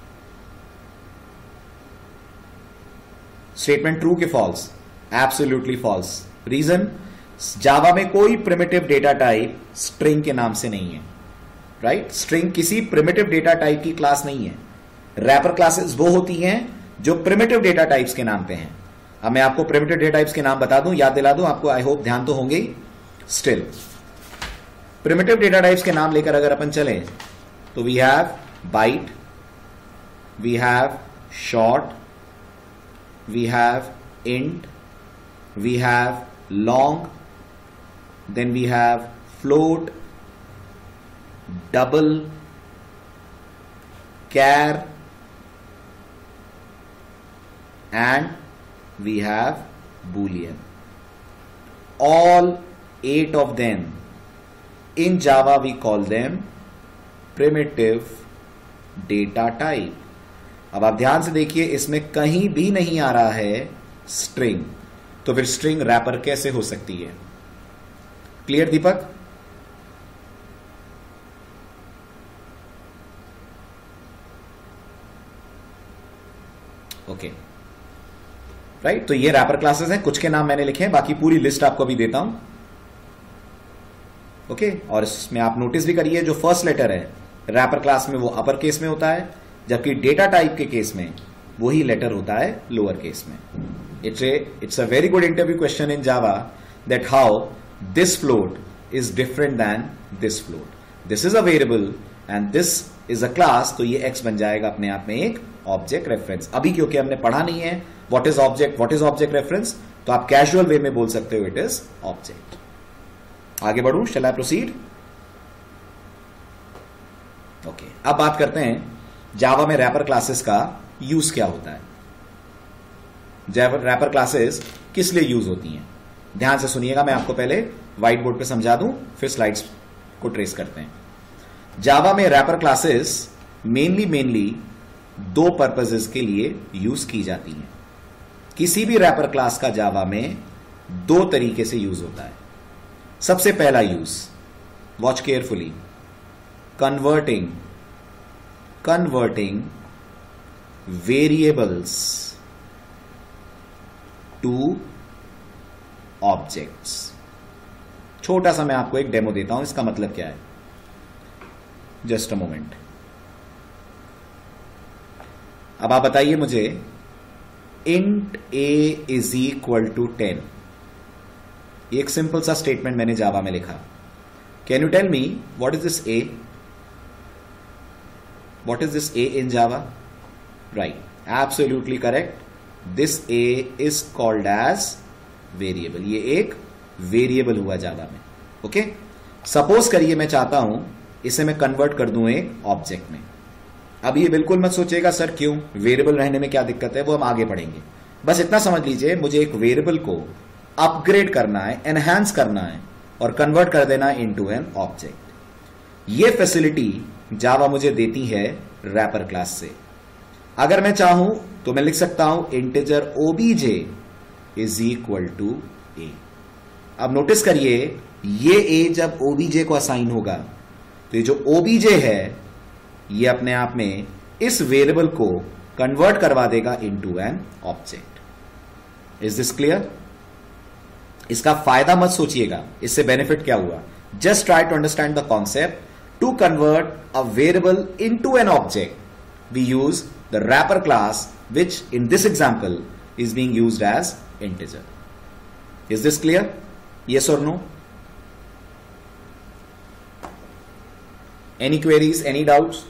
Statement true कि false? Absolutely false. Reason, Java में कोई प्रिमिटिव डेटा टाइप स्ट्रिंग के नाम से नहीं है। Right right? स्ट्रिंग किसी प्रिमिटिव डेटा टाइप की क्लास नहीं है। रैपर क्लासेस वो होती हैं जो प्रिमिटिव डेटा टाइप्स के नाम पे हैं। अब मैं आपको प्रिमिटिव डेटा टाइप्स के नाम बता दूं, याद दिला दूं आपको, आई होप ध्यान तो होंगे ही। स्टिल प्रिमिटिव डेटा टाइप्स के नाम लेकर अगर अपन चलें तो we have byte, we have short, we have int, we have long, then we have float, double, char, and we have boolean. All eight of them in Java we call them primitive data type. अब आप ध्यान से देखिए, इसमें कहीं भी नहीं आ रहा है string, तो फिर string रैपर कैसे हो सकती है? क्लियर दीपक? ओके राइट, तो ये रैपर क्लासेस हैं, कुछ के नाम मैंने लिखे हैं, बाकी पूरी लिस्ट आपको अभी देता हूं। Okay okay? और इसमें आप नोटिस भी करिए, जो फर्स्ट लेटर है रैपर क्लास में वो अपर केस में होता है, जबकि डेटा टाइप के केस में वही लेटर होता है लोअर केस में। It's a it's a very good interview question in Java that how this float is different than this float. This is a variable and this is a class, तो ये x बन जाएगा अपने आप में एक object reference. अभी क्योंकि हमने पढ़ा नहीं है what is object, what is object reference, तो आप कैजुअल वे में बोल सकते हो इट इज ऑब्जेक्ट। आगे बढ़ूं, शैल आई प्रोसीड? ओके, अब बात करते हैं जावा में रैपर क्लासेस का यूज क्या होता है। जावा रैपर क्लासेस किस लिए यूज होती हैं, ध्यान से सुनिएगा। मैं आपको पहले व्हाइट बोर्ड पे समझा दूं, फिर स्लाइड्स को ट्रेस करते हैं। जावा में रैपर क्लासेस मेनली मेनली दो पर्पसेस के लिए यूज की जाती हैं। किसी भी रैपर क्लास का जावा में दो तरीके से यूज होता है। सबसे पहला use, watch carefully, converting converting variables to objects. छोटा सा मैं आपको एक डेमो देता हूं, इसका मतलब क्या है, जस्ट अ मोमेंट। अब आप बताइए मुझे, int A is equal to ten, एक सिंपल सा स्टेटमेंट मैंने जावा में लिखा। Can you tell me what is this A? What is this A in Java? Right, absolutely correct, this A is called as variable. ये एक variable हुआ जावा में। Okay, suppose करिए मैं चाहता हूं इसे मैं कन्वर्ट कर दूं एक ऑब्जेक्ट में। अब ये बिल्कुल मत सोचिएगा सर क्यों, वेरिएबल रहने में क्या दिक्कत है, वो हम आगे पढ़ेंगे। बस इतना समझ लीजिए, मुझे एक वेरिएबल को अपग्रेड करना है, एनहांस करना है और कन्वर्ट कर देना है इनटू एन ऑब्जेक्ट। ये फैसिलिटी जावा मुझे देती है रैपर क्लास से। अगर मैं चाहूं तो मैं लिख सकता हूं integer OBJ is equal to A. अब नोटिस करिए, ये ए जब ओबीजे को असाइन होगा तो ये जो ओबीजे है ये अपने आप में इस वेरिएबल को कन्वर्ट करवा देगा into an object. Is this clear? इसका फायदा मत सोचिएगा, इससे बेनिफिट क्या हुआ, just try to understand the concept. To convert a variable into an object we use the wrapper class, which in this example is being used as integer. Is this clear? Yes or no? Any queries, any doubts?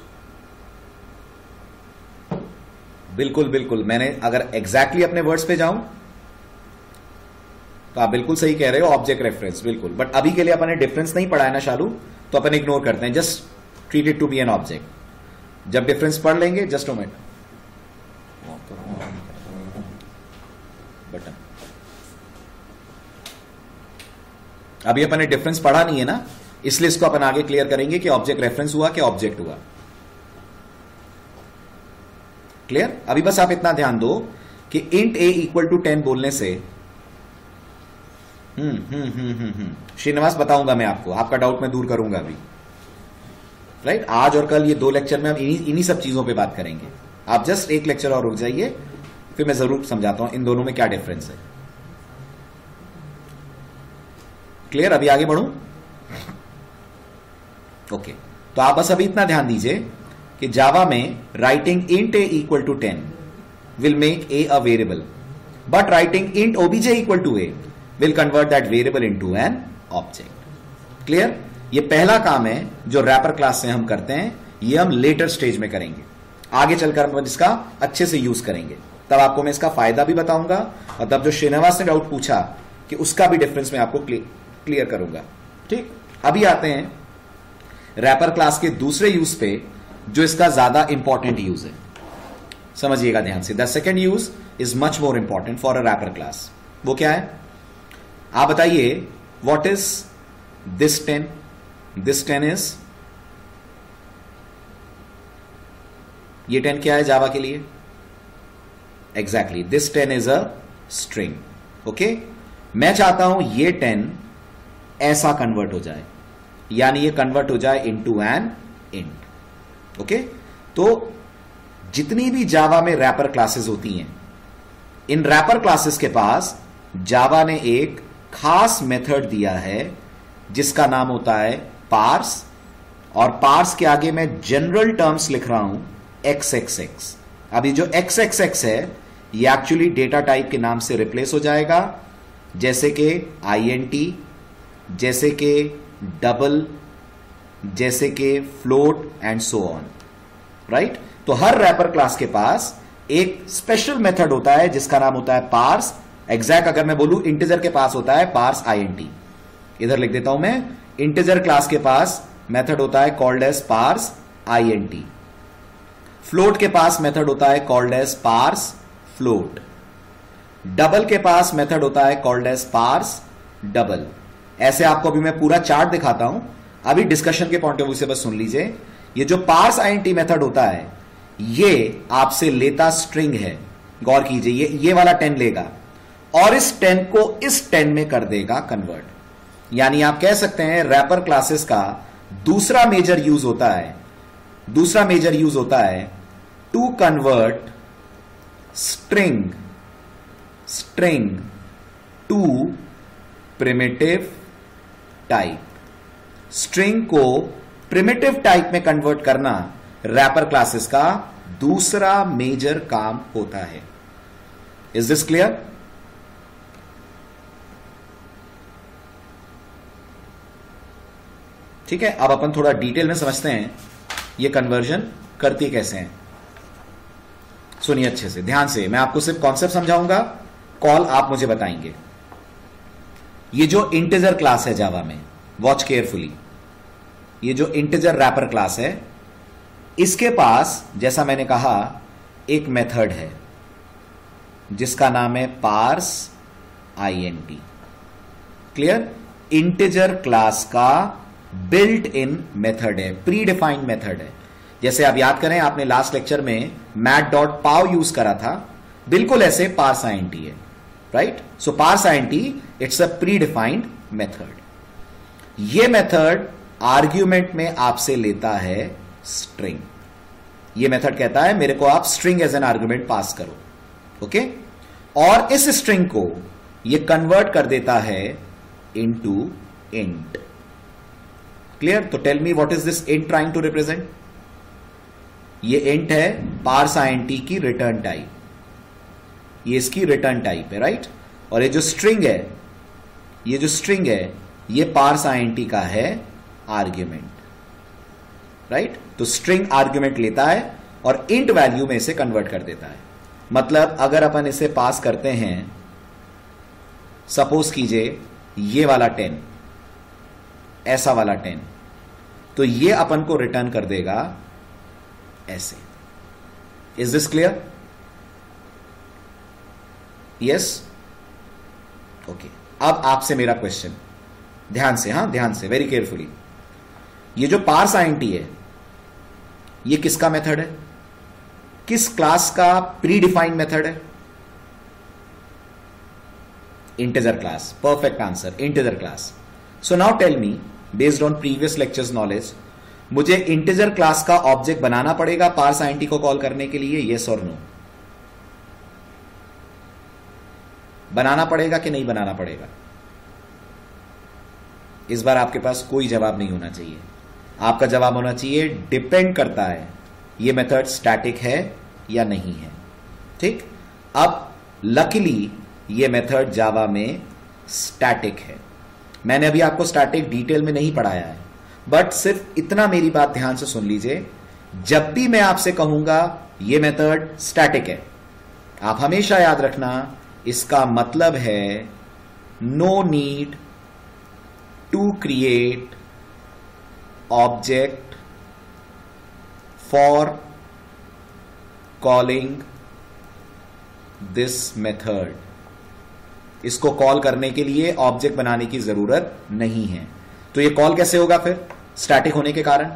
बिल्कुल बिल्कुल, मैंने अगर exactly अपने words पे जाऊं तो आप बिल्कुल सही कह रहे हो, ऑब्जेक्ट रेफरेंस बिल्कुल। बट अभी के लिए अपन ने डिफरेंस नहीं पढ़ा है ना शालू, तो अपन इग्नोर करते हैं, just treat it to be an object. जब डिफरेंस पढ़ लेंगे, जस्ट अ मिनट, बटन, अभी अपन ने डिफरेंस पढ़ा नहीं है ना, इसलिए इसको अपन आगे क्लियर करेंगे कि ऑब्जेक्ट रेफरेंस हुआ कि ऑब्जेक्ट हुआ। क्लियर? अभी बस आप इतना ध्यान दो कि int A equal to ten बोलने से हम्म हम्म हम्म हम्म हम्म श्रीनिवास बताऊंगा मैं आपको, आपका डाउट मैं दूर करूंगा अभी। राइट, आज और कल ये दो लेक्चर में हम इन्हीं इन्हीं सब चीजों पे बात करेंगे। आप जस्ट एक लेक्चर और रुक जाइए, फिर मैं जरूर समझाता हूं इन दोनों में क्या डिफरेंस है। क्लियर? अभी आगे बढ़ूं? ओके, तो आप बस अभी इतना ध्यान दीजिए कि जावा में writing int A equal to ten will make A a variable, but writing int OBJ equal to A will convert that variable into an object. Clear? ये पहला काम है जो रैपर क्लास से हम करते हैं, ये हम लेटर स्टेज में करेंगे। आगे चलकर हम इसका अच्छे से यूज करेंगे, तब आपको मैं इसका फायदा भी बताऊंगा, और तब जो श्रीनिवास ने डाउट पूछा कि उसका भी डिफरेंस मैं आपको क्लियर करूंगा। ठीक, अभी आते हैं रैपर क्लास के दूसरे यूज पे, जो इसका ज्यादा इंपॉर्टेंट यूज है। समझिएगा ध्यान से, the second use is much more important for a wrapper class. वो क्या है? आप बताइए, what is this ten? This ten is, ये टेन क्या है जावा के लिए? Exactly, this ten is a string. Okay, मैं चाहता हूं ये टेन ऐसा कन्वर्ट हो जाए, यानी ये कन्वर्ट हो जाए इनटू एन इंट। ओके, तो जितनी भी जावा में रैपर क्लासेस होती हैं, इन रैपर क्लासेस के पास जावा ने एक खास मेथड दिया है जिसका नाम होता है पार्स, और पार्स के आगे मैं जनरल टर्म्स लिख रहा हूं एक्स एक्स एक्स। अभी जो एक्स एक्स एक्स है ये एक्चुअली डेटा टाइप के नाम से रिप्लेस हो जाएगा, जैसे कि आईएनटी, जैसे कि डबल, जैसे कि float and so on, right. तो हर रैपर क्लास के पास एक स्पेशल मेथड होता है जिसका नाम होता है पार्स। एग्जैक्ट अगर मैं बोलूं इंटीजर के पास होता है पार्स आईएनटी। इधर लिख देता हूं मैं, इंटीजर क्लास के पास मेथड होता है called as parse INT. Float के पास मेथड होता है called as parse float. Double के पास मेथड होता है कॉल्ड एज पार्स डबल। ऐसे आपको अभी मैं पूरा चार्ट दिखाता हूं, अभी डिस्कशन के पॉइंट ऑफ व्यू से बस सुन लीजिए। ये जो पार्स आईएनटी मेथड होता है ये आपसे लेता स्ट्रिंग है, गौर कीजिए, ये ये वाला टेन लेगा और इस टेन को इस टेन में कर देगा कन्वर्ट। यानी आप कह सकते हैं रैपर क्लासेस का दूसरा मेजर यूज होता है दूसरा मेजर यूज होता है to convert string string to primitive type. String को प्रिमिटिव टाइप में कन्वर्ट करना रैपर क्लासेस का दूसरा मेजर काम होता है। Is this clear? ठीक है, अब अपन थोड़ा डिटेल में समझते हैं ये कन्वर्जन करती कैसे हैं। सुनिए अच्छे से, ध्यान से, मैं आपको सिर्फ कॉन्सेप्ट समझाऊंगा, कॉल आप मुझे बताएंगे। ये जो इंटीजर क्लास है जावा में, वॉच केयरफुली, ये जो इंटीजर रैपर क्लास है इसके पास जैसा मैंने कहा एक मेथड है जिसका नाम है parse INT. Clear? Integer class का बिल्ट इन मेथड है, प्री डिफाइंड मेथड है। जैसे आप याद करें, आपने लास्ट लेक्चर में मैट डॉट पाव यूज करा था, बिल्कुल ऐसे पार्स आईएनटी है, right. So parse INT it's a predefined method. ये मेथड आर्ग्यूमेंट में आपसे लेता है स्ट्रिंग। ये मेथड कहता है मेरे को आप string as an argument pass करो, ओके, और इस स्ट्रिंग को ये कन्वर्ट कर देता है इनटू इंट। क्लियर? तो tell me what is this int trying to represent? ये इंट है पार्स आईएनटी की रिटर्न टाइप, ये इसकी रिटर्न टाइप है, राइट। और ये जो स्ट्रिंग है ये जो स्ट्रिंग है ये पार्स आईएनटी का है आर्ग्यूमेंट, राइट। तो स्ट्रिंग आर्ग्यूमेंट लेता है और इंट वैल्यू में इसे कन्वर्ट कर देता है। मतलब अगर अपन इसे पास करते हैं, सपोज कीजिए ये वाला टेन, ऐसा वाला टेन, तो ये अपन को रिटर्न कर देगा ऐसे। Is this clear? Yes? Okay, अब आपसे मेरा क्वेश्चन, ध्यान से, हां ध्यान से, वेरी केयरफुली। ये जो पार्स आईएनटी है ये किसका मेथड है? किस क्लास का प्री डिफाइंड मेथड है? Integer class. Perfect answer, integer class. So now tell me, based on previous lectures knowledge, मुझे इंटीजर क्लास का ऑब्जेक्ट बनाना पड़ेगा पार्स आईएनटी को कॉल करने के लिए? यस और नो? बनाना पड़ेगा कि नहीं बनाना पड़ेगा? इस बार आपके पास कोई जवाब नहीं होना चाहिए। आपका जवाब होना चाहिए डिपेंड करता है ये मेथड स्टैटिक है या नहीं है। ठीक, अब लकीली ये मेथड जावा में स्टैटिक है। मैंने अभी आपको स्टैटिक डिटेल में नहीं पढ़ाया है, बट सिर्फ इतना मेरी बात ध्यान से सुन लीजिए, जब भी मैं आपसे कहूंगा ये मेथड स्टैटिक है, आप हमेशा याद रखना इसका मतलब है no need to create object for calling this method. इसको कॉल करने के लिए ऑब्जेक्ट बनाने की जरूरत नहीं है। तो ये कॉल कैसे होगा फिर? स्टैटिक होने के कारण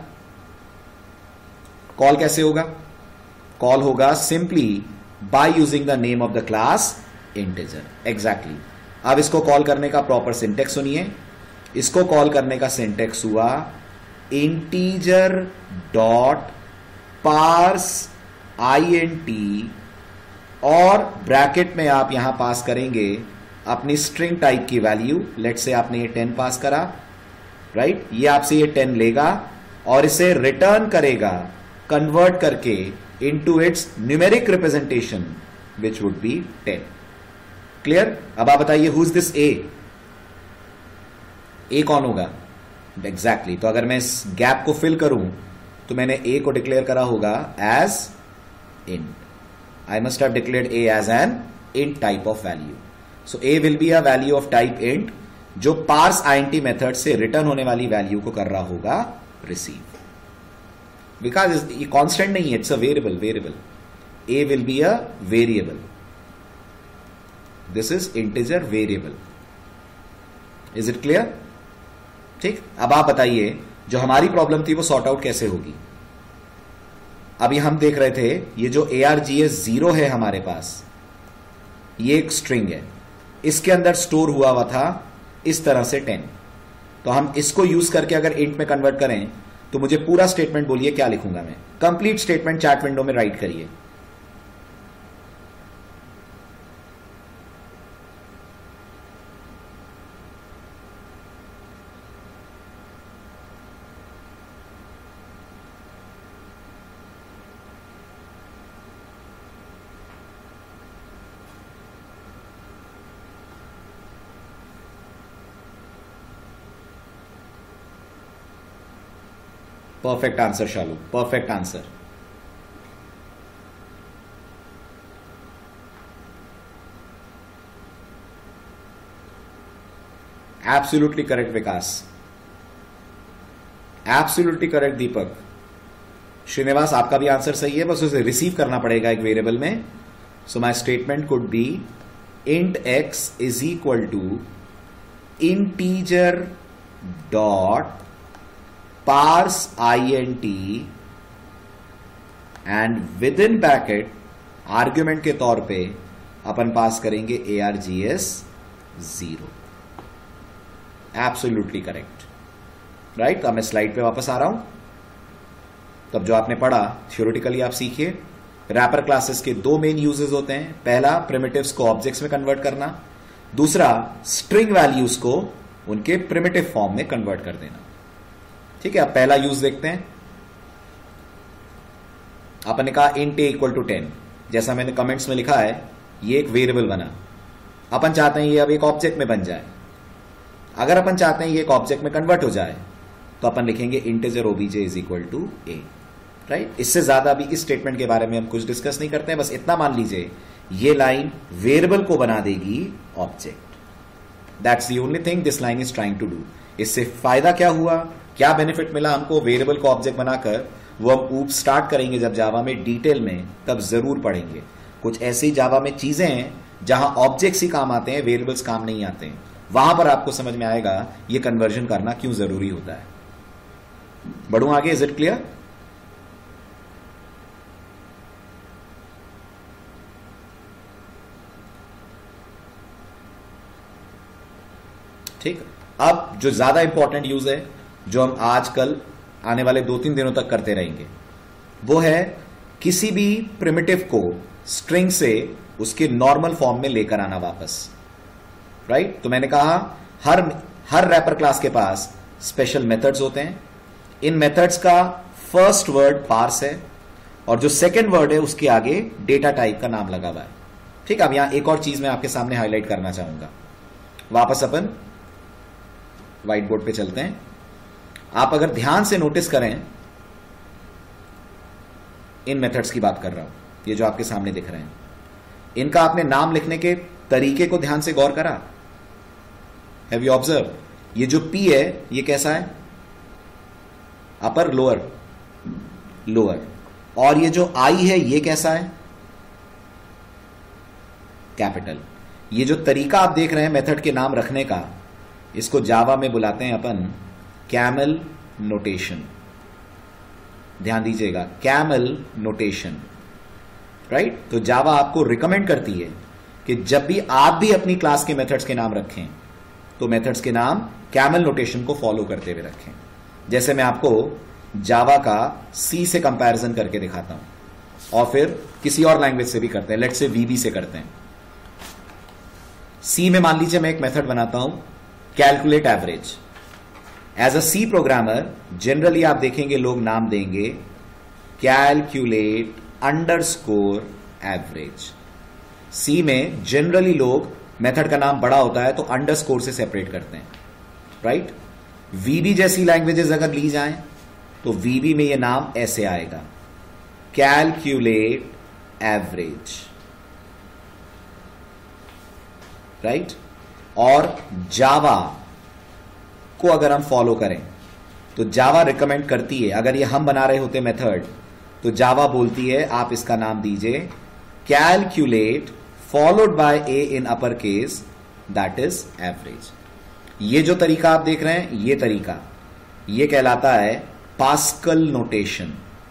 कॉल कैसे होगा? कॉल होगा simply by using the name of the class integer. Exactly. अब इसको कॉल करने का प्रॉपर सिंटेक्स सुनिए। इसको कॉल करने का सिंटेक्स हुआ इंटीजर डॉट पार्स आईएनटी, और ब्रैकेट में आप यहां पास करेंगे अपनी स्ट्रिंग टाइप की वैल्यू। लेट से आपने ये टेन पास करा, राइट right? ये आपसे ये टेन लेगा और इसे रिटर्न करेगा कन्वर्ट करके into its numeric representation which would be ten. Clear? अब आप बताइए who is this A? A कौन होगा? एग्जैक्टली, तो अगर मैं इस गैप को फिल करूं तो मैंने ए को डिक्लेयर करा होगा as int. I must have declared A as an int type of value. So A will be a value of type int जो पार्स आईएनटी मेथड से रिटर्न होने वाली वैल्यू को कर रहा होगा रिसीव. बिकॉज ये कांस्टेंट नहीं है, it's a variable. Variable A will be a variable. This is integer variable. Is it clear? ठीक. अब आप बताइए जो हमारी प्रॉब्लम थी वो सॉर्ट आउट कैसे होगी. अभी हम देख रहे थे ये जो A R G S zero है हमारे पास, ये एक स्ट्रिंग है, इसके अंदर स्टोर हुआ हुआ था इस तरह से टेन. तो हम इसको यूज करके अगर इंट में कन्वर्ट करें तो मुझे पूरा स्टेटमेंट बोलिए क्या लिखूंगा मैं. कंप्लीट स्टेटमेंट चैट विंडो में राइट करिए. Perfect answer, Shalu. Perfect answer. Absolutely correct, Vikas. Absolutely correct, Deepak. Srinivas, आपका भी आंसर सही है, बस उसे रिसीव करना पड़ेगा एक वेरिएबल में. So my statement could be int X is equal to integer dot parse int and within bracket argument के तौर पे अपन पास करेंगे args zero. Absolutely correct, right. तो मैं स्लाइड पे वापस आ रहा हूं. तब जो आपने पढ़ा थ्योरेटिकली आप सीखिए. रैपर क्लासेस के दो मेन यूजेस होते हैं. पहला, प्रिमिटिव्स को ऑब्जेक्ट्स में कन्वर्ट करना. दूसरा, स्ट्रिंग वैल्यूज को उनके प्रिमिटिव फॉर्म में कन्वर्ट कर देना. ठीक है, अब पहला यूज देखते हैं. आपने कहा int A equal to ten. जैसा मैंने कमेंट्स में लिखा है, ये एक वेरिएबल बना. अपन चाहते हैं ये अब एक ऑब्जेक्ट में बन जाए. अगर अपन चाहते हैं ये एक ऑब्जेक्ट में कन्वर्ट हो जाए तो अपन लिखेंगे integer OBJ is equal to A. Right. इससे ज्यादा अभी इस स्टेटमेंट के बारे में हम कुछ डिस्कस नहीं करते हैं. बस इतना मान लीजिए ये लाइन वेरिएबल को बना देगी object. That's the only thing this line is trying to do. इससे फायदा क्या हुआ, क्या बेनिफिट मिला हमको वेरिएबल को ऑब्जेक्ट बनाकर, वो हम ऊप स्टार्ट करेंगे जब जावा में डिटेल में, तब जरूर पढ़ेंगे. कुछ ऐसी जावा में चीजें हैं जहां ऑब्जेक्ट्स ही काम आते हैं, वेरिएबल्स काम नहीं आते हैं. वहां पर आपको समझ में आएगा ये कन्वर्जन करना क्यों जरूरी होता है. बढ़ूं आगे. Is it clear? ठीक. अब जो ज्यादा इंपॉर्टेंट यूज है, जो हम आजकल आने वाले दो तीन दिनों तक करते रहेंगे, वो है किसी भी प्रिमिटिव को स्ट्रिंग से उसके नॉर्मल फॉर्म में लेकर आना वापस. राइट. तो मैंने कहा हर हर रैपर क्लास के पास स्पेशल मेथड्स होते हैं. इन मेथड्स का फर्स्ट वर्ड पार्स है और जो सेकेंड वर्ड है उसके आगे डेटा टाइप का नाम लगा हुआ है. ठीक. अब यहां एक और चीज मैं आपके सामने हाईलाइट करना चाहूंगा. वापस अपन व्हाइट बोर्ड पे चलते हैं. आप अगर ध्यान से नोटिस करें, इन मेथड्स की बात कर रहा हूं, ये जो आपके सामने दिख रहे हैं, इनका आपने नाम लिखने के तरीके को ध्यान से गौर करा. Have you observe? ये जो पी है ये कैसा है? Upper, lower, lower. और ये जो आई है ये कैसा है? कैपिटल. ये जो तरीका आप देख रहे हैं मेथड के नाम रखने का, इसको जावा में बुलाते हैं अपन कैमल नोटेशन. ध्यान दीजिएगा, कैमल नोटेशन. राइट. तो जावा आपको रिकमेंड करती है कि जब भी आप भी अपनी क्लास के मेथड्स के नाम रखें तो मेथड्स के नाम कैमल नोटेशन को फॉलो करते हुए रखें. जैसे मैं आपको जावा का सी से कंपैरिजन करके दिखाता हूं और फिर किसी और लैंग्वेज से भी करते हैं. लेट्स से वीबी से करते हैं. सी में मान लीजिए मैं एक मेथड बनाता हूं calculate average. As a C programmer generally आप देखेंगे लोग नाम देंगे कैलकुलेट अंडरस्कोर एवरेज. सी में जनरली लोग मेथड का नाम बड़ा होता है तो अंडरस्कोर से सेपरेट करते हैं. राइट. वीबी जैसी लैंग्वेजेस अगर ली जाएं तो वीबी में ये नाम ऐसे आएगा, कैलकुलेट एवरेज, राइट। और जावा को अगर हम फॉलो करें तो जावा रिकमेंड करती है, अगर ये हम बना रहे होते मेथड तो जावा बोलती है आप इसका नाम दीजिए calculate followed by A in upper case, that is average. ये जो तरीका आप देख रहे हैं, ये तरीका ये कहलाता है Pascal notation.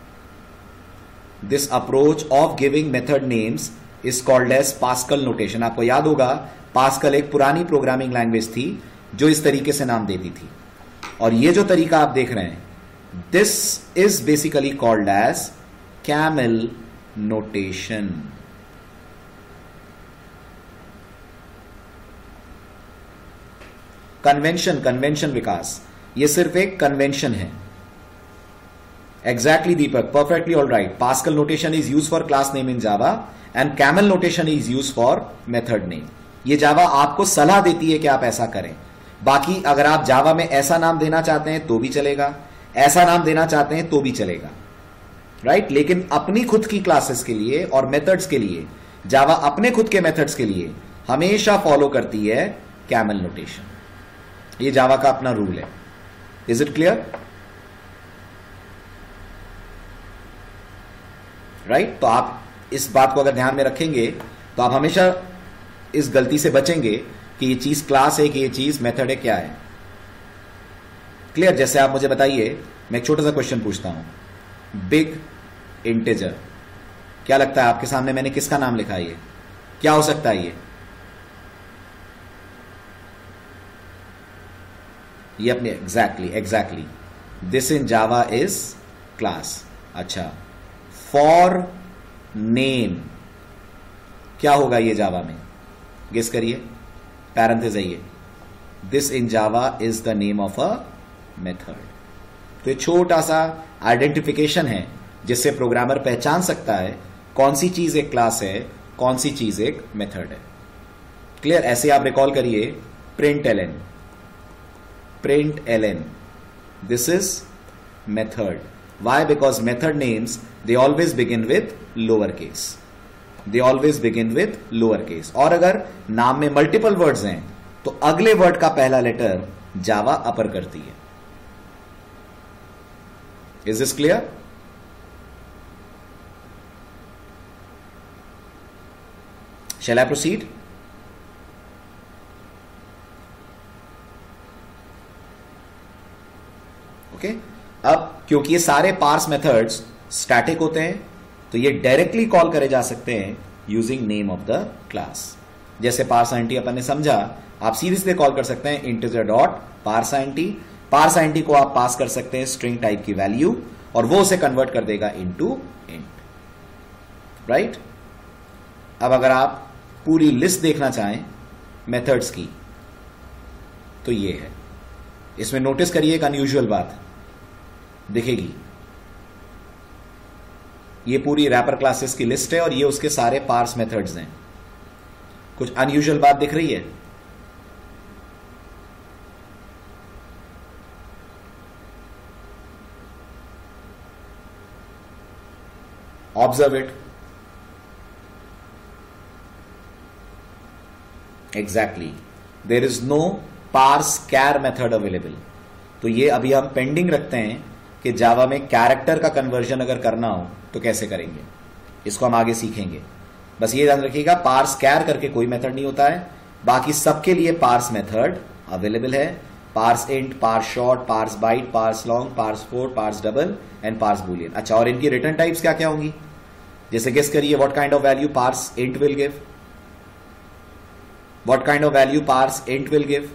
This approach of giving method names is called as Pascal notation. आपको याद होगा पास्कल एक पुरानी प्रोग्रामिंग लैंग्वेज थी जो इस तरीके से नाम देती थी, और ये जो तरीका आप देख रहे हैं, this is basically called as camel notation. Convention, convention Vikas, ये सिर्फ एक कन्वेंशन है। Exactly Deepak, perfectly all right. Pascal notation is use for class name in Java and camel notation is use for method name. ये Java आपको सलाह देती है कि आप ऐसा करें। बाकी अगर आप जावा में ऐसा नाम देना चाहते हैं तो भी चलेगा, ऐसा नाम देना चाहते हैं तो भी चलेगा, राइट। लेकिन अपनी खुद की क्लासेस के लिए और मेथड्स के लिए जावा अपने खुद के मेथड्स के लिए हमेशा फॉलो करती है कैमल नोटेशन। ये जावा का अपना रूल है। Is it clear, right. तो आप इस बात को अगर ध्यान में रखेंगे तो आप हमेशा इस गलती से बचेंगे कि ये चीज क्लास है कि ये चीज मेथड है, क्या है। क्लियर। जैसे आप मुझे बताइए, मैं एक छोटा सा क्वेश्चन पूछता हूं, बिग इंटीजर, क्या लगता है आपके सामने मैंने किसका नाम लिखा है? ये क्या हो सकता है? ये ये अपने exactly exactly this in Java is class. अच्छा, फॉर नेम क्या होगा ये जावा में? गेस करिए, पैरेंथेसिस है ये। This in Java is the name of a method. तो ये छोटा सा आइडेंटिफिकेशन है जिससे प्रोग्रामर पहचान सकता है कौन सी चीज एक क्लास है, कौन सी चीज एक मेथड है। क्लियर। ऐसे आप रिकॉल करिए, println, println, this is method. Why? Because method names, they always begin with lower case. They always begin with lower case. और अगर नाम में मल्टीपल वर्ड्स हैं तो अगले वर्ड का पहला लेटर जावा अपर करती है। Is this clear? Shall I proceed? Okay. अब क्योंकि ये सारे पार्स मेथड्स स्टैटिक होते हैं तो ये डायरेक्टली कॉल करे जा सकते हैं using name of the class. जैसे पार्स-int अपन ने समझा, आप सीधे कॉल कर सकते हैं इंटीजर डॉट पार्स-int। पार्स-int को आप पास कर सकते हैं स्ट्रिंग टाइप की वैल्यू और वो उसे कन्वर्ट कर देगा इनटू इंट, राइट। अब अगर आप पूरी लिस्ट देखना चाहें मेथड्स की तो ये है। इसमें नोटिस करिए एक अनयूजुअल बात दिखेगी। ये पूरी रैपर क्लासेस की लिस्ट है और ये उसके सारे पार्स मेथड्स हैं। कुछ अनयूजुअल बात दिख रही है? Observe it. Exactly, there is no parse char method available. तो ये अभी हम पेंडिंग रखते हैं कि जावा में कैरेक्टर का कन्वर्जन अगर करना हो तो कैसे करेंगे, इसको हम आगे सीखेंगे। बस ये ध्यान रखिएगा, पार्स कैर करके कोई मेथड नहीं होता है। बाकी सबके लिए पार्स मेथड अवेलेबल है। Parse int, parse short, parse byte, parse long, parse float, parse double and parse boolean. अच्छा, और इनकी रिटर्न टाइप्स क्या क्या होंगी? जैसे गेस करिए, what kind of value parse int will give? What kind of value parse int will give?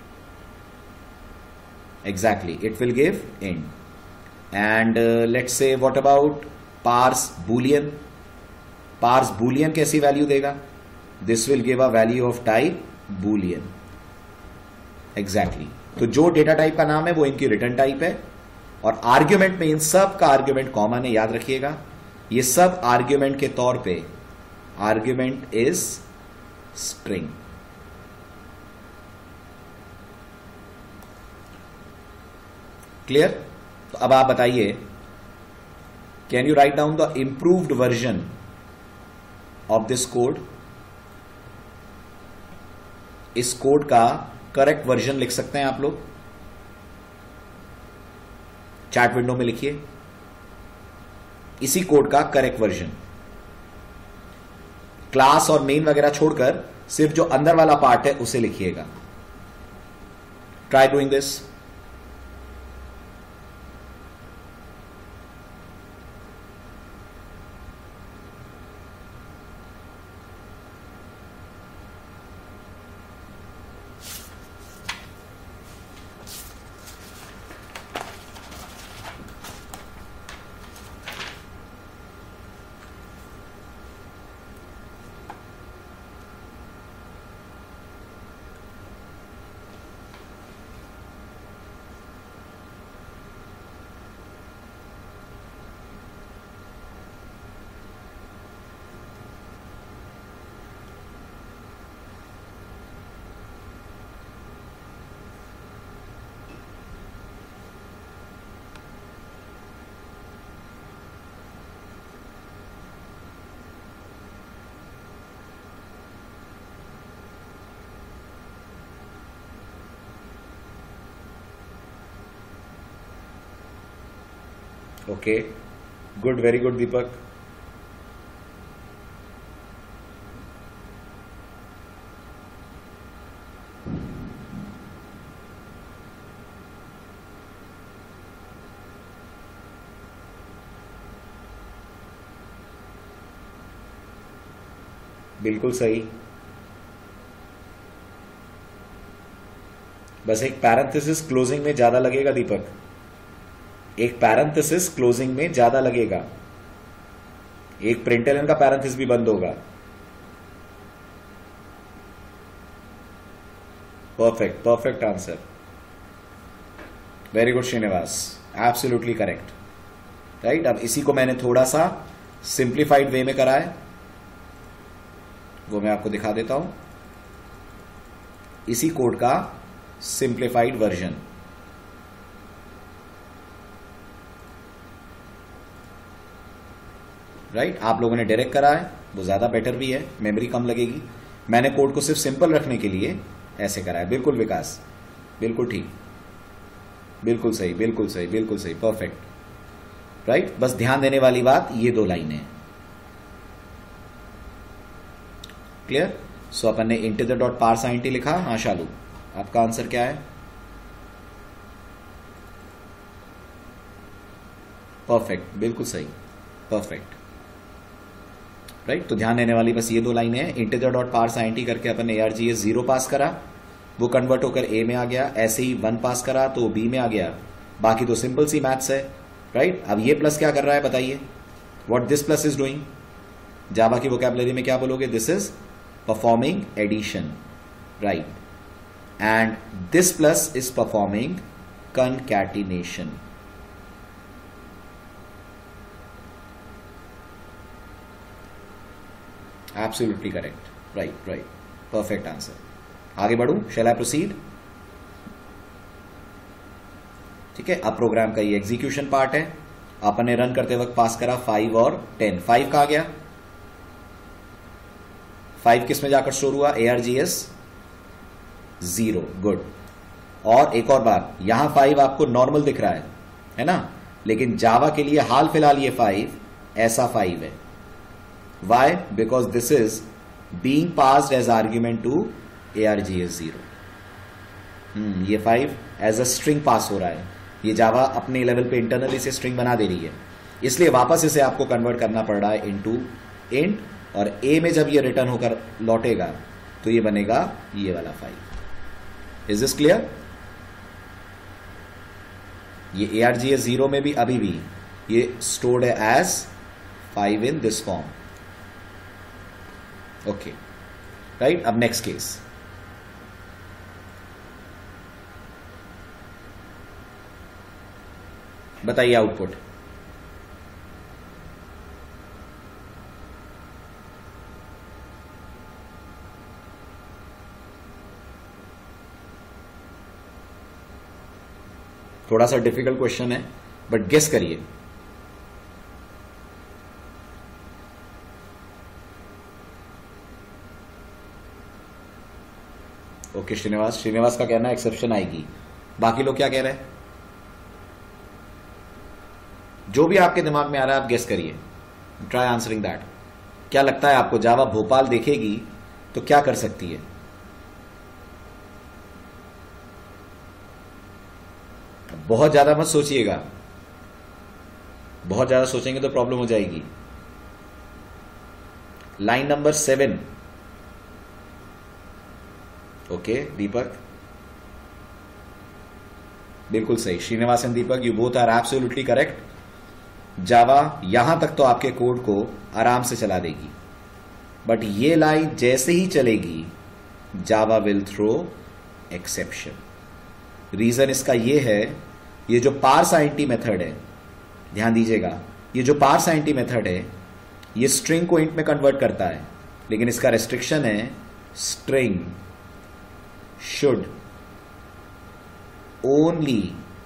Exactly, it will give int. And uh, let's say what about parse boolean? Parse boolean कैसी value देगा? This will give a value of type boolean. Exactly. तो जो data type का नाम है वो इनकी return type है और आर्ग्यूमेंट में इन सब का आर्ग्यूमेंट कॉमन है, याद रखिएगा। ये सब आर्ग्यूमेंट के तौर पे, आर्ग्यूमेंट इज स्ट्रिंग। क्लियर? तो अब आप बताइए, can you write down the improved version of this code? इस कोड का करेक्ट वर्जन लिख सकते हैं आप लोग? चैट विंडो में लिखिए इसी कोड का करेक्ट वर्जन, क्लास और मेन वगैरह छोड़कर सिर्फ जो अंदर वाला पार्ट है उसे लिखिएगा। Try doing this. Okay, good, very good Deepak. बिल्कुल सही। बस एक पैरेंथेसिस क्लोजिंग में ज्यादा लगेगा दीपक, एक पैरेंथेसिस क्लोजिंग में ज्यादा लगेगा, एक प्रिंटलन का पैरेंथेसिस भी बंद होगा। Perfect, perfect answer, very good Srinivas, absolutely correct. Right, अब इसी को मैंने थोड़ा सा सिंप्लीफाइड वे में करा है, वो मैं आपको दिखा देता हूं। इसी कोड का सिंप्लीफाइड वर्जन। Right right? आप लोगों ने डायरेक्ट करा है, वो ज्यादा बेटर भी है, मेमोरी कम लगेगी। मैंने कोड को सिर्फ सिंपल रखने के लिए ऐसे करा है। बिल्कुल विकास, बिल्कुल ठीक, बिल्कुल सही, बिल्कुल सही, बिल्कुल सही, परफेक्ट। राइट, बस ध्यान देने वाली बात ये दो लाइनें। क्लियर? सो अपन ने इंटीजर डॉट पार्स आईएनटी लिखा। हाँ शालू, आपका आंसर क्या है? परफेक्ट, बिल्कुल सही, परफेक्ट। Right right? तो ध्यान देने वाली बस ये दो लाइनें हैं। इंटीजर डॉट पार्स आईएनटी करके अपन ने एआरजीएस जीरो पास करा, वो कन्वर्ट होकर ए में आ गया। ऐसे ही वन पास करा तो बी में आ गया। बाकी तो सिंपल सी मैथ्स है। Right right? अब ये प्लस क्या कर रहा है बताइए? What this plus is doing? Java की वोकैबुलरी में क्या बोलोगे? This is performing addition. Right, and this plus is performing concatenation. Absolutely correct. Right, right. Perfect answer. आगे बढ़ूं? Shall I proceed? ठीक है, अब प्रोग्राम का ये एग्जीक्यूशन पार्ट है। आपने रन करते वक्त पास करा फाइव और टेन। फाइव कहा गया, फाइव किस में जाकर स्टोर हुआ? ARGS zero. गुड। और एक और बात, यहां फाइव आपको नॉर्मल दिख रहा है, है ना, लेकिन जावा के लिए हाल फिलहाल ये फाइव ऐसा फाइव है। Why? Because this is being passed as argument to एआरजीएस zero. Hmm ये five as a string pass हो रहा है। ये जावा अपने लेवल पे इंटरनली से स्ट्रिंग बना दे रही है, इसलिए वापस इसे आपको कन्वर्ट करना पड़ रहा है इनटू इंट, और ए में जब ये रिटर्न होकर लौटेगा तो ये बनेगा ये वाला फाइव। Is this clear? ये एआरजीएस जीरो में भी अभी भी ये स्टोर्ड है as five in this form. Okay, right. अब नेक्स्ट केस, बताइए आउटपुट। थोड़ा सा डिफिकल्ट क्वेश्चन है, बट गेस करिए। ओके श्रीनिवास, श्रीनिवास का कहना है एक्सेप्शन आएगी। बाकी लोग क्या कह रहे हैं? जो भी आपके दिमाग में आ रहा है आप गेस करिए, ट्राई आंसरिंग दैट। क्या लगता है आपको जावा भोपाल देखेगी तो क्या कर सकती है? बहुत ज्यादा मत सोचिएगा, बहुत ज्यादा सोचेंगे तो प्रॉब्लम हो जाएगी। Line number seven. Okay Deepak, बिल्कुल सही। Srinivas and Deepak, you both are absolutely correct. Java यहां तक तो आपके कोड को आराम से चला देगी, बट ये लाइन जैसे ही चलेगी Java will throw exception. Reason इसका ये है, ये जो पार्स आईएनटी मेथड है, ध्यान दीजिएगा, ये जो पार्स आईएनटी मेथड है ये स्ट्रिंग को इंट में कन्वर्ट करता है, लेकिन इसका रेस्ट्रिक्शन है स्ट्रिंग शुड ओनली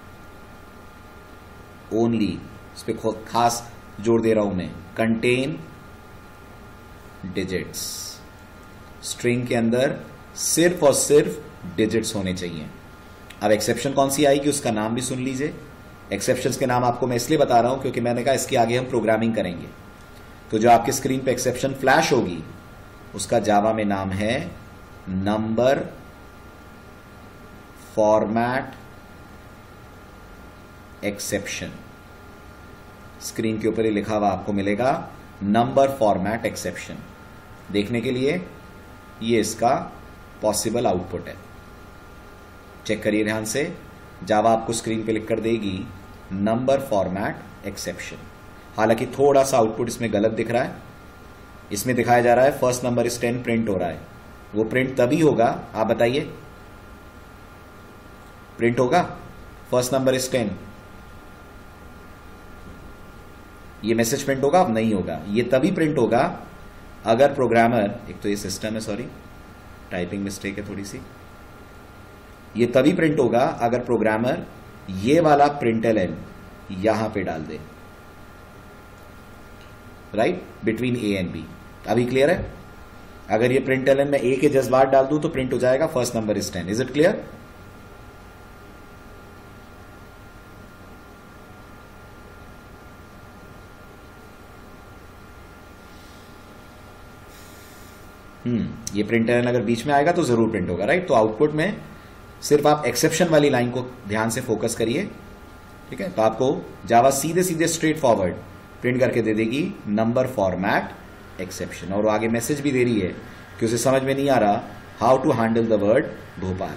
ओनली इस पे खास जोर दे रहा हूं मैं, कंटेन डिजिट्स। स्ट्रिंग के अंदर सिर्फ और सिर्फ डिजिट्स होने चाहिए। अब एक्सेप्शन कौन सी आएगी उसका नाम भी सुन लीजिए। एक्सेप्शंस के नाम आपको मैं इसलिए बता रहा हूं क्योंकि मैंने कहा इसके आगे हम प्रोग्रामिंग करेंगे। तो जो आपके स्क्रीन पे एक्सेप्शन फ्लैश होगी उसका जावा में नाम है नंबर फॉर्मेट एक्सेप्शन। स्क्रीन के ऊपर ही लिखा हुआ आपको मिलेगा नंबर फॉर्मेट एक्सेप्शन। देखने के लिए ये इसका पॉसिबल आउटपुट है। चेक करिए ध्यान से, जावा आपको स्क्रीन पे लिख कर देगी नंबर फॉर्मेट एक्सेप्शन। हालांकि थोड़ा सा आउटपुट इसमें गलत दिख रहा है। इसमें दिखाया जा रहा है first number is ten print हो रहा है। वो प्रिंट तभी होगा, आप बताइए, प्रिंट होगा फर्स्ट नंबर इज टेन, ये मैसेज प्रिंट होगा? अब नहीं होगा। ये तभी प्रिंट होगा अगर प्रोग्रामर, एक तो ये सिस्टम है, सॉरी टाइपिंग मिस्टेक है थोड़ी सी, ये तभी प्रिंट होगा अगर प्रोग्रामर ये वाला प्रिंटएलएन यहां पे डाल दे, right, between A and B. अभी क्लियर है? अगर ये प्रिंटएलएन में ए के जज्बात डाल दूं तो प्रिंट हो जाएगा first number is ten. Is it clear? Hmm ये प्रिंटएलएन अगर बीच में आएगा तो जरूर प्रिंट होगा, राइट। तो आउटपुट में सिर्फ आप एक्सेप्शन वाली लाइन को ध्यान से फोकस करिए, ठीक है। तो आपको जावा सीधे सीधे स्ट्रेट फॉरवर्ड प्रिंट करके दे देगी नंबर फॉर्मेट एक्सेप्शन, और वो आगे मैसेज भी दे रही है कि उसे समझ में नहीं आ रहा how to handle the word Bhopal.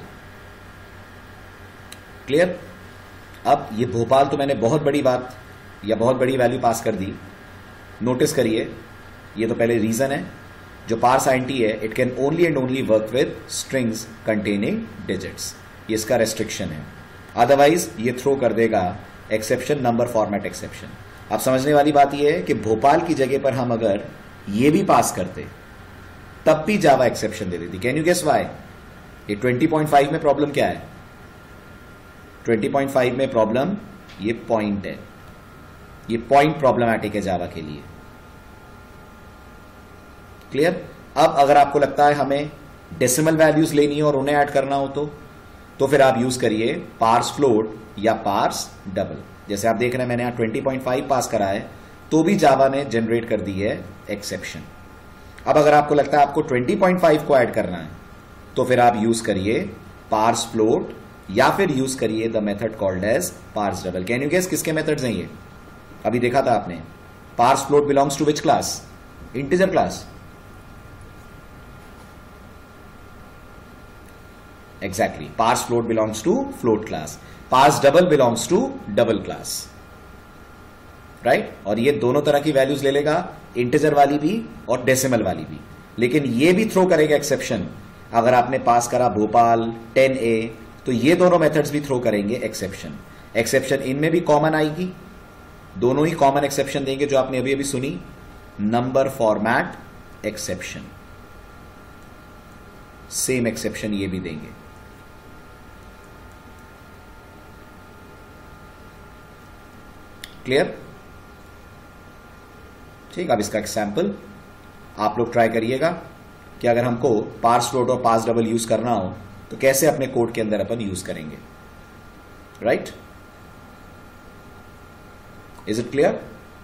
Clear? अब ये भोपाल तो मैंने बहुत बड़ी बात या बहुत बड़ी वैल्यू पास कर दी। नोटिस करिए, ये तो पहले रीजन है, जो पार्स आईएनटी है it can only and only work with strings containing digits, ये इसका रेस्ट्रिक्शन है। अदरवाइज ये थ्रो कर देगा एक्सेप्शन, नंबर फॉर्मेट एक्सेप्शन। अब समझने वाली बात यह है कि भोपाल की जगह पर हम अगर ये भी पास करते तब भी जावा एक्सेप्शन दे देती। Can you guess why? ये ट्वेंटी पॉइंट फाइव में प्रॉब्लम क्या है? ट्वेंटी पॉइंट फाइव में प्रॉब्लम ये पॉइंट है, ये पॉइंट प्रॉब्लमैटिक है जावा के लिए। क्लियर? अब अगर आपको लगता है हमें डेसिमल वैल्यूज लेनी है और उन्हें ऐड करना हो तो तो फिर आप यूज करिए पार्स फ्लोट या पार्स डबल। जैसे आप देख रहे हैं मैंने यहां ट्वेंटी पॉइंट फाइव पास करा है तो भी जावा ने जनरेट कर दी है एक्सेप्शन। अब अगर आपको लगता है आपको ट्वेंटी पॉइंट फाइव को ऐड करना है तो फिर आप यूज करिए पार्स फ्लोट या फिर यूज करिए the method called as parse double. Can you guess किसके मेथड्स हैं ये? अभी देखा था आपने। Parse float belongs to which class? Integer class. Exactly. Parse float belongs to float class. Parse double belongs to double class. Right? और ये दोनों तरह की वैल्यूज ले लेगा, इंटीजर वाली भी और डेसिमल वाली भी। लेकिन ये भी थ्रो करेगा एक्सेप्शन। अगर आपने पास करा भोपाल टेन ए तो ये दोनों मेथड्स भी थ्रो करेंगे एक्सेप्शन। एक्सेप्शन इनमें भी कॉमन आएगी, दोनों ही कॉमन एक्सेप्शन देंगे जो आपने अभी अभी सुनी, number format exception. Same exception ये भी देंगे। क्लियर? ठीक, अब इसका एग्जाम्पल आप लोग ट्राई करिएगा कि अगर हमको पार्स फ्लोट और पार्स डबल यूज करना हो तो कैसे अपने कोड के अंदर अपन यूज करेंगे. राइट? Is it clear?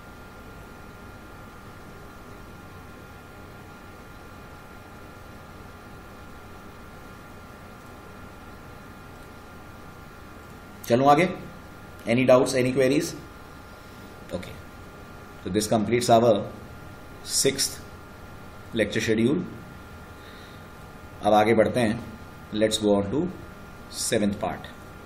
चलो आगे. Any doubts, any queries? Okay, तो this completes our sixth lecture schedule. अब आगे बढ़ते हैं. Let's go on to seventh part.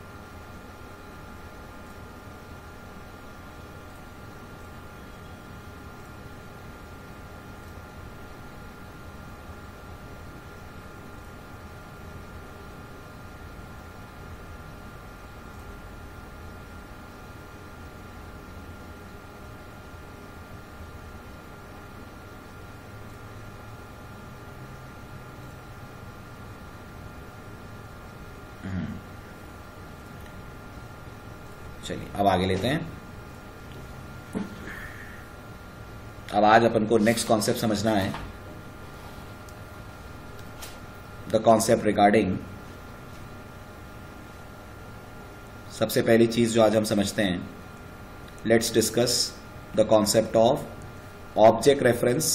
चलिए अब आगे लेते हैं. अब आज अपन को नेक्स्ट कॉन्सेप्ट समझना है. द कॉन्सेप्ट रिगार्डिंग, सबसे पहली चीज जो आज हम समझते हैं, let's discuss the concept of object reference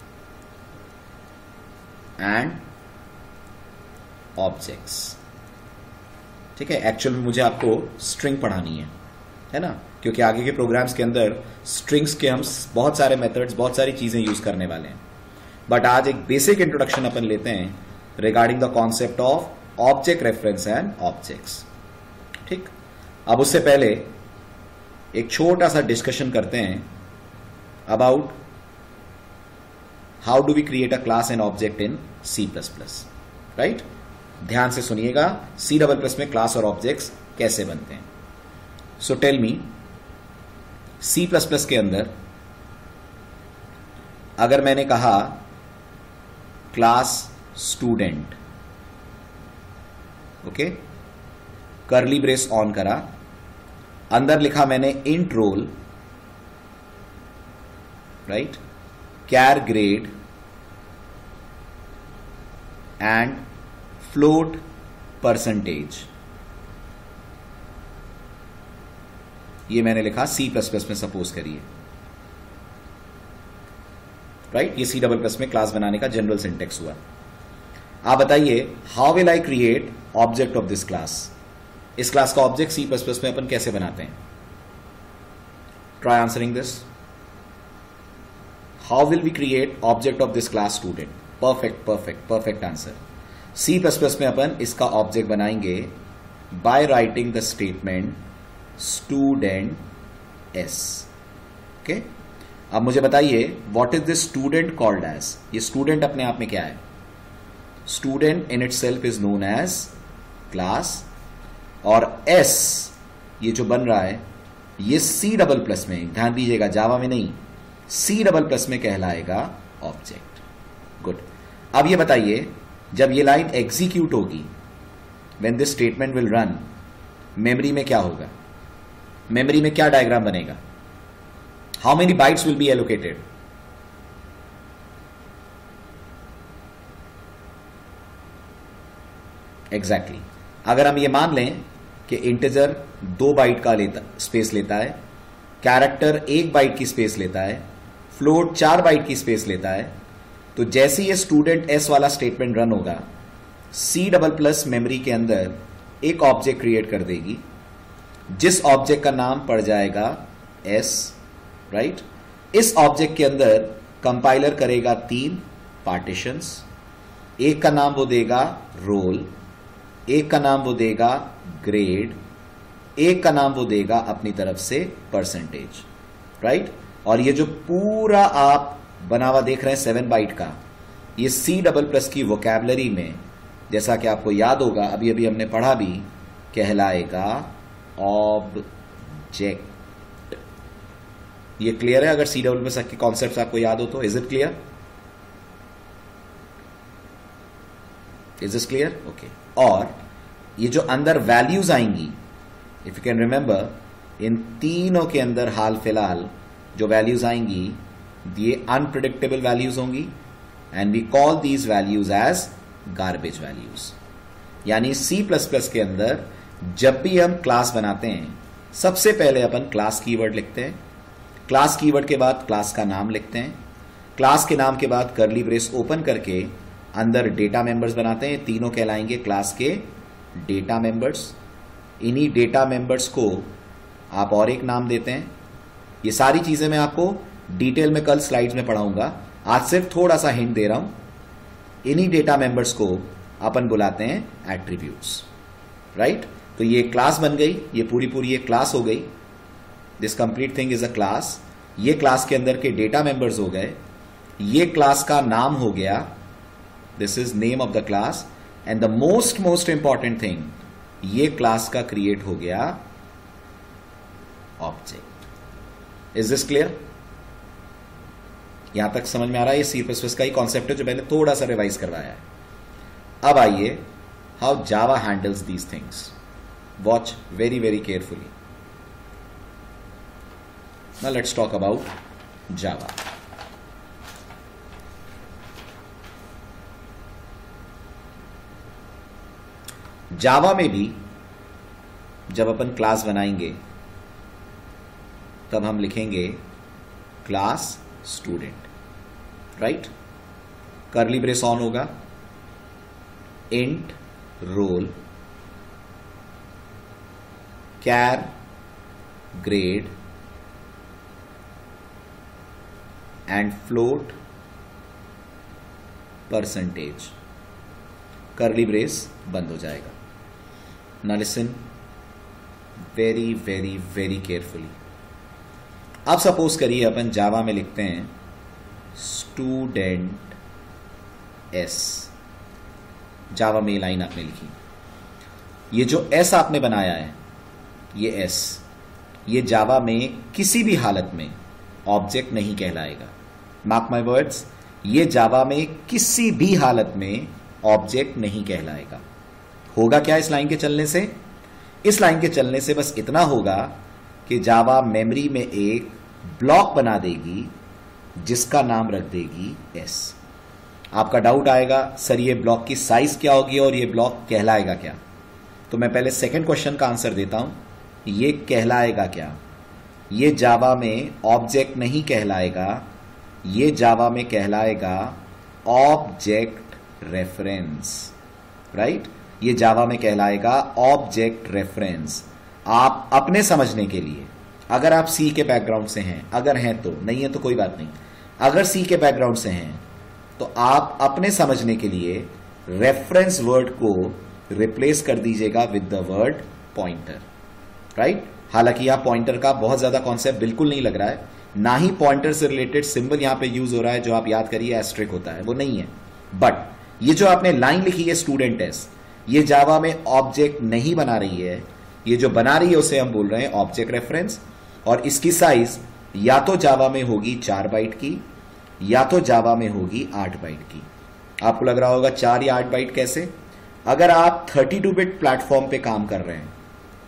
and objects. ठीक है, एक्चुअल में मुझे आपको स्ट्रिंग पढ़ानी है, है ना, क्योंकि आगे के प्रोग्राम्स के अंदर स्ट्रिंग्स के हम बहुत सारे मेथड्स, बहुत सारी चीजें यूज करने वाले हैं. बट आज एक बेसिक इंट्रोडक्शन अपन लेते हैं regarding the concept of object reference and objects. ठीक, अब उससे पहले एक छोटा सा डिस्कशन करते हैं about how do we create a class and object in C plus plus. Right, ध्यान से सुनिएगा, सी डबल प्लस में क्लास और ऑब्जेक्ट्स कैसे बनते हैं. So tell me, C plus plus के अंदर अगर मैंने कहा class student, okay, curly brace on करा, अंदर लिखा मैंने int roll, right, char grade and float percentage, ये मैंने लिखा सी प्लस प्लस में, सपोज करिए. राइट, ये सी डबल प्लस में क्लास बनाने का जनरल सिंटेक्स हुआ. आप बताइए, how will I create object of this class. इस क्लास का ऑब्जेक्ट सी प्लस प्लस में अपन कैसे बनाते हैं? Try answering this. How will we create object of this class student? Perfect perfect perfect answer. C plus plus में अपन इसका ऑब्जेक्ट बनाएंगे by writing the statement student S. Okay, अब मुझे बताइए, what is this student called as? ये student अपने आप में क्या है? Student in itself is known as class, और एस ये जो बन रहा है ये सी डबल प्लस में, ध्यान दीजिएगा, जावा में नहीं, सी डबल प्लस में कहलाएगा ऑब्जेक्ट. गुड. अब ये बताइए, जब ये लाइन एग्जीक्यूट होगी, when this statement will run, memory में क्या होगा? मेमोरी में क्या डायग्राम बनेगा? How many bytes will be allocated? Exactly. अगर हम ये मान लें कि इंटीजर दो बाइट का लेता स्पेस लेता है, कैरेक्टर एक बाइट की स्पेस लेता है, फ्लोट चार बाइट की स्पेस लेता है, तो जैसे ये स्टूडेंट एस वाला स्टेटमेंट रन होगा, सी डबल प्लस मेमोरी के अंदर एक ऑब्जेक्ट क्रिएट कर देगी, जिस ऑब्जेक्ट का नाम पड़ जाएगा एस. राइट, इस ऑब्जेक्ट के अंदर कंपाइलर करेगा तीन पार्टीशंस. एक का नाम वो देगा रोल, एक का नाम वो देगा ग्रेड, एक का नाम वो देगा अपनी तरफ से परसेंटेज. राइट, और ये जो पूरा आप बना हुआ देख रहे हैं सेवन बाइट का, ये सी डबल प्लस की वोकैबुलरी में, जैसा कि आपको याद होगा, अभी अभी हमने पढ़ा भी, कहलाएगा ऑब्जेक्ट. ये क्लियर है? अगर सी डबल प्लस के कॉन्सेप्ट आपको याद हो तो. Is it clear? Is this clear? Okay. और ये जो अंदर वैल्यूज आएंगी, इफ यू कैन रिमेंबर, इन तीनों के अंदर हाल फिलहाल जो वैल्यूज आएंगी ये अनप्रिडिक्टेबल वैल्यूज होंगी and we call these values as garbage values. यानी सी प्लस प्लस के अंदर जब भी हम क्लास बनाते हैं सबसे पहले अपन क्लास कीवर्ड लिखते हैं, क्लास कीवर्ड के बाद क्लास का नाम लिखते हैं, क्लास के नाम के बाद कर्ली ब्रेस ओपन करके अंदर डेटा मेंबर्स बनाते हैं, तीनों कहलाएंगे क्लास के डेटा मेंबर्स। इन्हीं डेटा मेंबर्स को आप और एक नाम देते हैं। ये सारी चीजें मैं आपको डिटेल में कल स्लाइड्स में पढ़ाऊंगा, आज सिर्फ थोड़ा सा हिंट दे रहा हूं। इन्हीं डेटा मेंबर्स को अपन बुलाते हैं एट्रीब्यूट्स, राइट। तो ये क्लास बन गई, ये पूरी पूरी ये क्लास हो गई, this complete thing is a class. ये क्लास के अंदर के डेटा मेंबर्स हो गए, ये क्लास का नाम हो गया, this is name of the class. And the most most important thing, ये क्लास का क्रिएट हो गया ऑब्जेक्ट। Is this clear? यहां तक समझ में आ रहा है? ये सी प्लस प्लस का ही कॉन्सेप्ट है जो मैंने थोड़ा सा रिवाइज करवाया है। अब आइए how Java handles these things. Watch very very carefully. Now let's talk about Java. Java में भी जब अपन क्लास बनाएंगे तब हम लिखेंगे class student, right. Curly brace on होगा, int roll char grade and float percentage, curly brace बंद हो जाएगा। Now listen very very very carefully। अब सपोज करिए अपन जावा में लिखते हैं स्टूडेंट एस। जावा में लाइन आपने लिखी, ये जो एस आपने बनाया है ये एस, ये जावा में किसी भी हालत में ऑब्जेक्ट नहीं कहलाएगा। मार्क माय वर्ड्स, ये जावा में किसी भी हालत में ऑब्जेक्ट नहीं कहलाएगा। होगा क्या इस लाइन के चलने से? इस लाइन के चलने से बस इतना होगा कि जावा मेमोरी में एक ब्लॉक बना देगी जिसका नाम रख देगी एस। आपका डाउट आएगा सर ये ब्लॉक की साइज क्या होगी और ये ब्लॉक कहलाएगा क्या? तो मैं पहले सेकंड क्वेश्चन का आंसर देता हूं, ये कहलाएगा क्या? ये जावा में ऑब्जेक्ट नहीं कहलाएगा, ये जावा में कहलाएगा ऑब्जेक्ट रेफरेंस, राइट। ये जावा में कहलाएगा ऑब्जेक्ट रेफरेंस। आप अपने समझने के लिए, अगर आप सी के बैकग्राउंड से हैं, अगर हैं तो, नहीं है तो कोई बात नहीं, अगर सी के बैकग्राउंड से हैं तो आप अपने समझने के लिए रेफरेंस वर्ड को रिप्लेस कर दीजिएगा with the word pointer, right. हालांकि यहां पॉइंटर का बहुत ज्यादा कॉन्सेप्ट बिल्कुल नहीं लग रहा है, ना ही पॉइंटर से रिलेटेड सिंबल यहां पे यूज हो रहा है जो आप याद करिए एस्ट्रिक होता है, वो नहीं है। बट ये जो आपने लाइन लिखी है स्टूडेंट एस, ये जावा में ऑब्जेक्ट नहीं बना रही है, ये जो बना रही है उसे हम बोल रहे हैं ऑब्जेक्ट रेफरेंस। और इसकी साइज या तो जावा में होगी चार बाइट की या तो जावा में होगी आठ बाइट की। आपको लग रहा होगा चार या आठ बाइट कैसे? अगर आप बत्तीस बिट प्लेटफॉर्म पे काम कर रहे हैं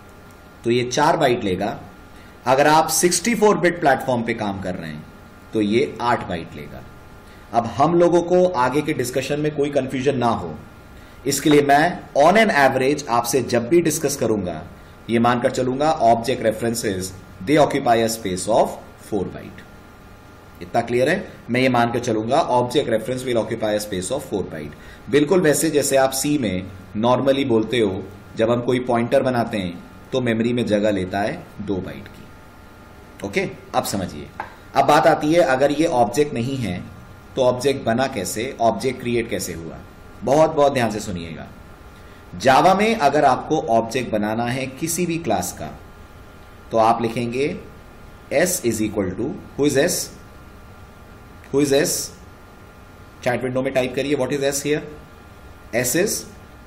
तो ये चार बाइट लेगा, अगर आप चौंसठ बिट प्लेटफॉर्म पे काम कर रहे हैं तो ये आठ बाइट लेगा। अब हम लोगों को आगे के डिस्कशन में कोई कंफ्यूजन ना हो, इसके लिए मैं ऑन एन एवरेज आपसे जब भी डिस्कस करूंगा ये मानकर चलूंगा object references they occupy a space of four byte. इतना क्लियर है? मैं ये मानकर चलूंगा object reference will occupy a space of four byte. बिल्कुल वैसे जैसे आप सी में नॉर्मली बोलते हो जब हम कोई पॉइंटर बनाते हैं तो मेमोरी में जगह लेता है दो बाइट की। ओके, अब समझिए। अब बात आती है अगर ये ऑब्जेक्ट नहीं है तो ऑब्जेक्ट बना कैसे, ऑब्जेक्ट क्रिएट कैसे हुआ? बहुत बहुत ध्यान से सुनिएगा। जावा में अगर आपको ऑब्जेक्ट बनाना है किसी भी क्लास का तो आप लिखेंगे S is equal to, who is S, who is S, chat window में टाइप करिए what is S here. S is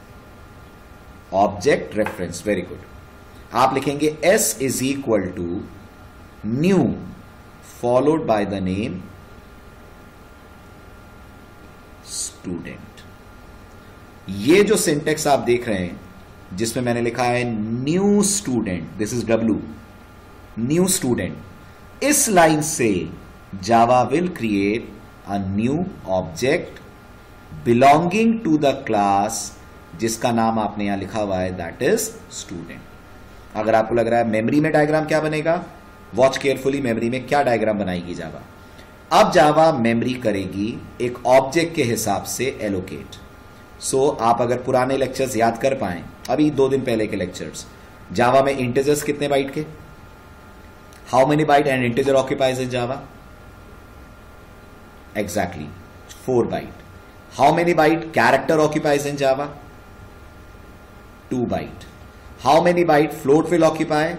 object reference, very good. आप लिखेंगे S is equal to new followed by the name student. ये जो syntax आप देख रहे हैं जिसमें मैंने लिखा है new student, this is W, new student. इस लाइन से Java will create a new object belonging to the class जिसका नाम आपने यहां लिखा हुआ है, दैट इज स्टूडेंट। अगर आपको लग रहा है मेमोरी में डायग्राम क्या बनेगा, वॉच केयरफुली मेमोरी में क्या डायग्राम बनाएगी जावा। अब जावा मेमोरी करेगी एक ऑब्जेक्ट के हिसाब से एलोकेट। सो so, आप अगर पुराने लेक्चर्स याद कर पाए, अभी दो दिन पहले के लेक्चर्स, जावा में इंटीजर्स कितने बाइट के, how many byte and integer occupies in Java, exactly four byte. How many byte character occupies in Java, two byte. How many byte float will occupy,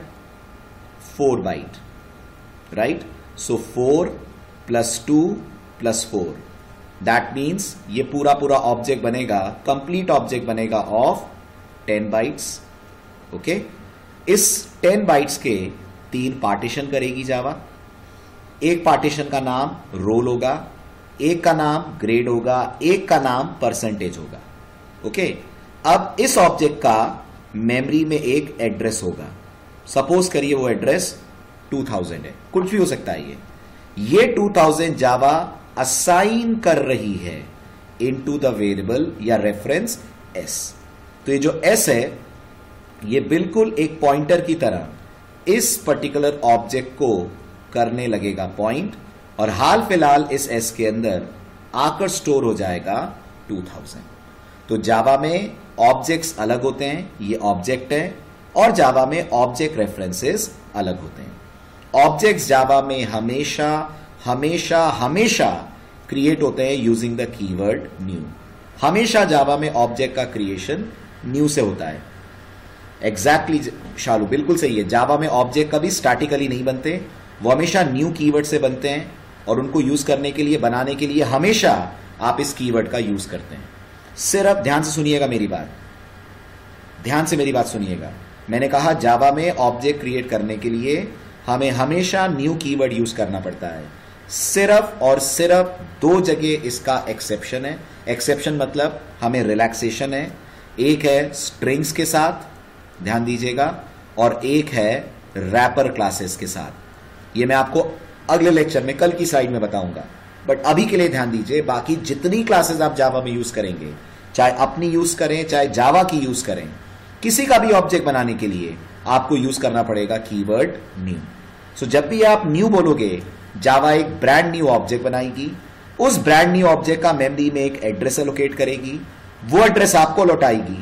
four byte, right. So four plus two plus four, that means ये पूरा पूरा object बनेगा, complete object बनेगा of ten bytes. Okay, इस ten bytes के तीन partition करेगी जावा। एक पार्टीशन का नाम रोल होगा, एक का नाम ग्रेड होगा, एक का नाम परसेंटेज होगा। ओके, अब इस ऑब्जेक्ट का मेमोरी में एक एड्रेस होगा। सपोज करिए वो एड्रेस टू थाउजेंड है, कुछ भी हो सकता है। ये ये टू थाउजेंड जावा असाइन कर रही है इनटू द वेरिएबल या रेफरेंस एस। तो ये जो एस है ये बिल्कुल एक पॉइंटर की तरह इस पर्टिकुलर ऑब्जेक्ट को करने लगेगा पॉइंट, और हाल फिलहाल इस एस के अंदर आकर स्टोर हो जाएगा टू थाउजेंड। तो जावा में ऑब्जेक्ट्स अलग होते हैं, ये ऑब्जेक्ट है, और जावा में ऑब्जेक्ट रेफरेंसेस अलग होते हैं। ऑब्जेक्ट्स जावा में हमेशा हमेशा हमेशा क्रिएट होते हैं यूजिंग द कीवर्ड न्यू। हमेशा जावा में ऑब्जेक्ट का क्रिएशन न्यू से होता है। एग्जैक्टली exactly, शालू बिल्कुल सही है। जावा में ऑब्जेक्ट कभी स्टैटिकली नहीं बनते, वो हमेशा न्यू कीवर्ड से बनते हैं, और उनको यूज करने के लिए, बनाने के लिए हमेशा आप इस कीवर्ड का यूज करते हैं। सिर्फ ध्यान से सुनिएगा मेरी बात, ध्यान से मेरी बात सुनिएगा। मैंने कहा जावा में ऑब्जेक्ट क्रिएट करने के लिए हमें हमेशा न्यू कीवर्ड यूज करना पड़ता है। सिर्फ और सिर्फ दो जगह इसका एक्सेप्शन है। एक्सेप्शन मतलब हमें रिलैक्सेशन है। एक है स्ट्रिंग्स के साथ, ध्यान दीजिएगा, और एक है रैपर क्लासेस के साथ। ये मैं आपको अगले लेक्चर में, कल की स्लाइड में बताऊंगा, बट अभी के लिए ध्यान दीजिए। बाकी जितनी क्लासेस आप जावा में यूज करेंगे, चाहे अपनी यूज करें चाहे जावा की यूज करें, किसी का भी ऑब्जेक्ट बनाने के लिए आपको यूज करना पड़ेगा कीवर्ड न्यू। सो जब भी आप न्यू बोलोगे, जावा एक ब्रांड न्यू ऑब्जेक्ट बनाएगी, उस ब्रांड न्यू ऑब्जेक्ट का मेमोरी में एक एड्रेस एलोकेट करेगी, वो एड्रेस आपको लौटाएगी।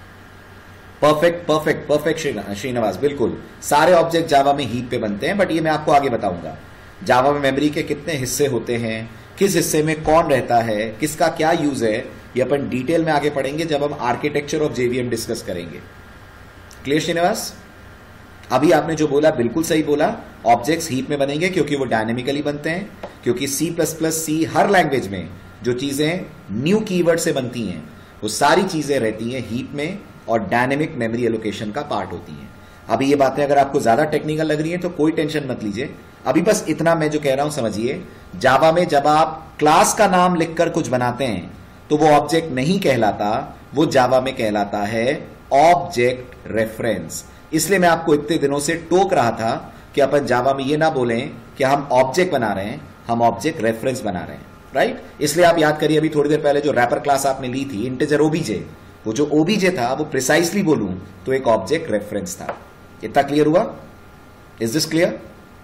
परफेक्ट परफेक्ट परफेक्ट श्रीनिवास, बिल्कुल सारे ऑब्जेक्ट जावा में हीप पे बनते हैं, बट ये मैं आपको आगे बताऊंगा। जावा में मेमोरी के कितने हिस्से होते हैं, किस हिस्से में कौन रहता है, किसका क्या यूज है, ये अपन डिटेल में आगे पढ़ेंगे जब हम आर्किटेक्चर ऑफ जेवीएम डिस्कस करेंगे। क्लियर श्रीनिवास? अभी आपने जो बोला बिल्कुल सही बोला। ऑब्जेक्ट्स हीप में बनेंगे क्योंकि वो डायनेमिकली बनते हैं, क्योंकि सी प्लस प्लस सी हर लैंग्वेज में जो चीजें न्यू कीवर्ड से बनती हैं वो सारी चीजें रहती हैं हीप में, और डायनेमिक मेमोरी एलोकेशन का पार्ट होती हैं। अभी ये बातें अगर आपको ज्यादा टेक्निकल लग रही है तो कोई टेंशन मत लीजिए, अभी बस इतना मैं जो कह रहा हूं समझिए। जावा में जब आप क्लास का नाम लिखकर कुछ बनाते हैं तो वो ऑब्जेक्ट नहीं कहलाता, वो जावा में कहलाता है ऑब्जेक्ट रेफरेंस। इसलिए मैं आपको इतने दिनों से टोक रहा था कि अपन जावा में ये ना बोलें कि हम ऑब्जेक्ट बना रहे हैं, हम ऑब्जेक्ट रेफरेंस बना रहे हैं, राइट। इसलिए आप याद करिए, अभी थोड़ी देर पहले जो रैपर क्लास आपने ली थी, इंटीजर ओबीजे, वो जो ओबीजे था वो प्रिसाइसली बोलूं तो एक ऑब्जेक्ट रेफरेंस था। इतना क्लियर हुआ? Is this clear?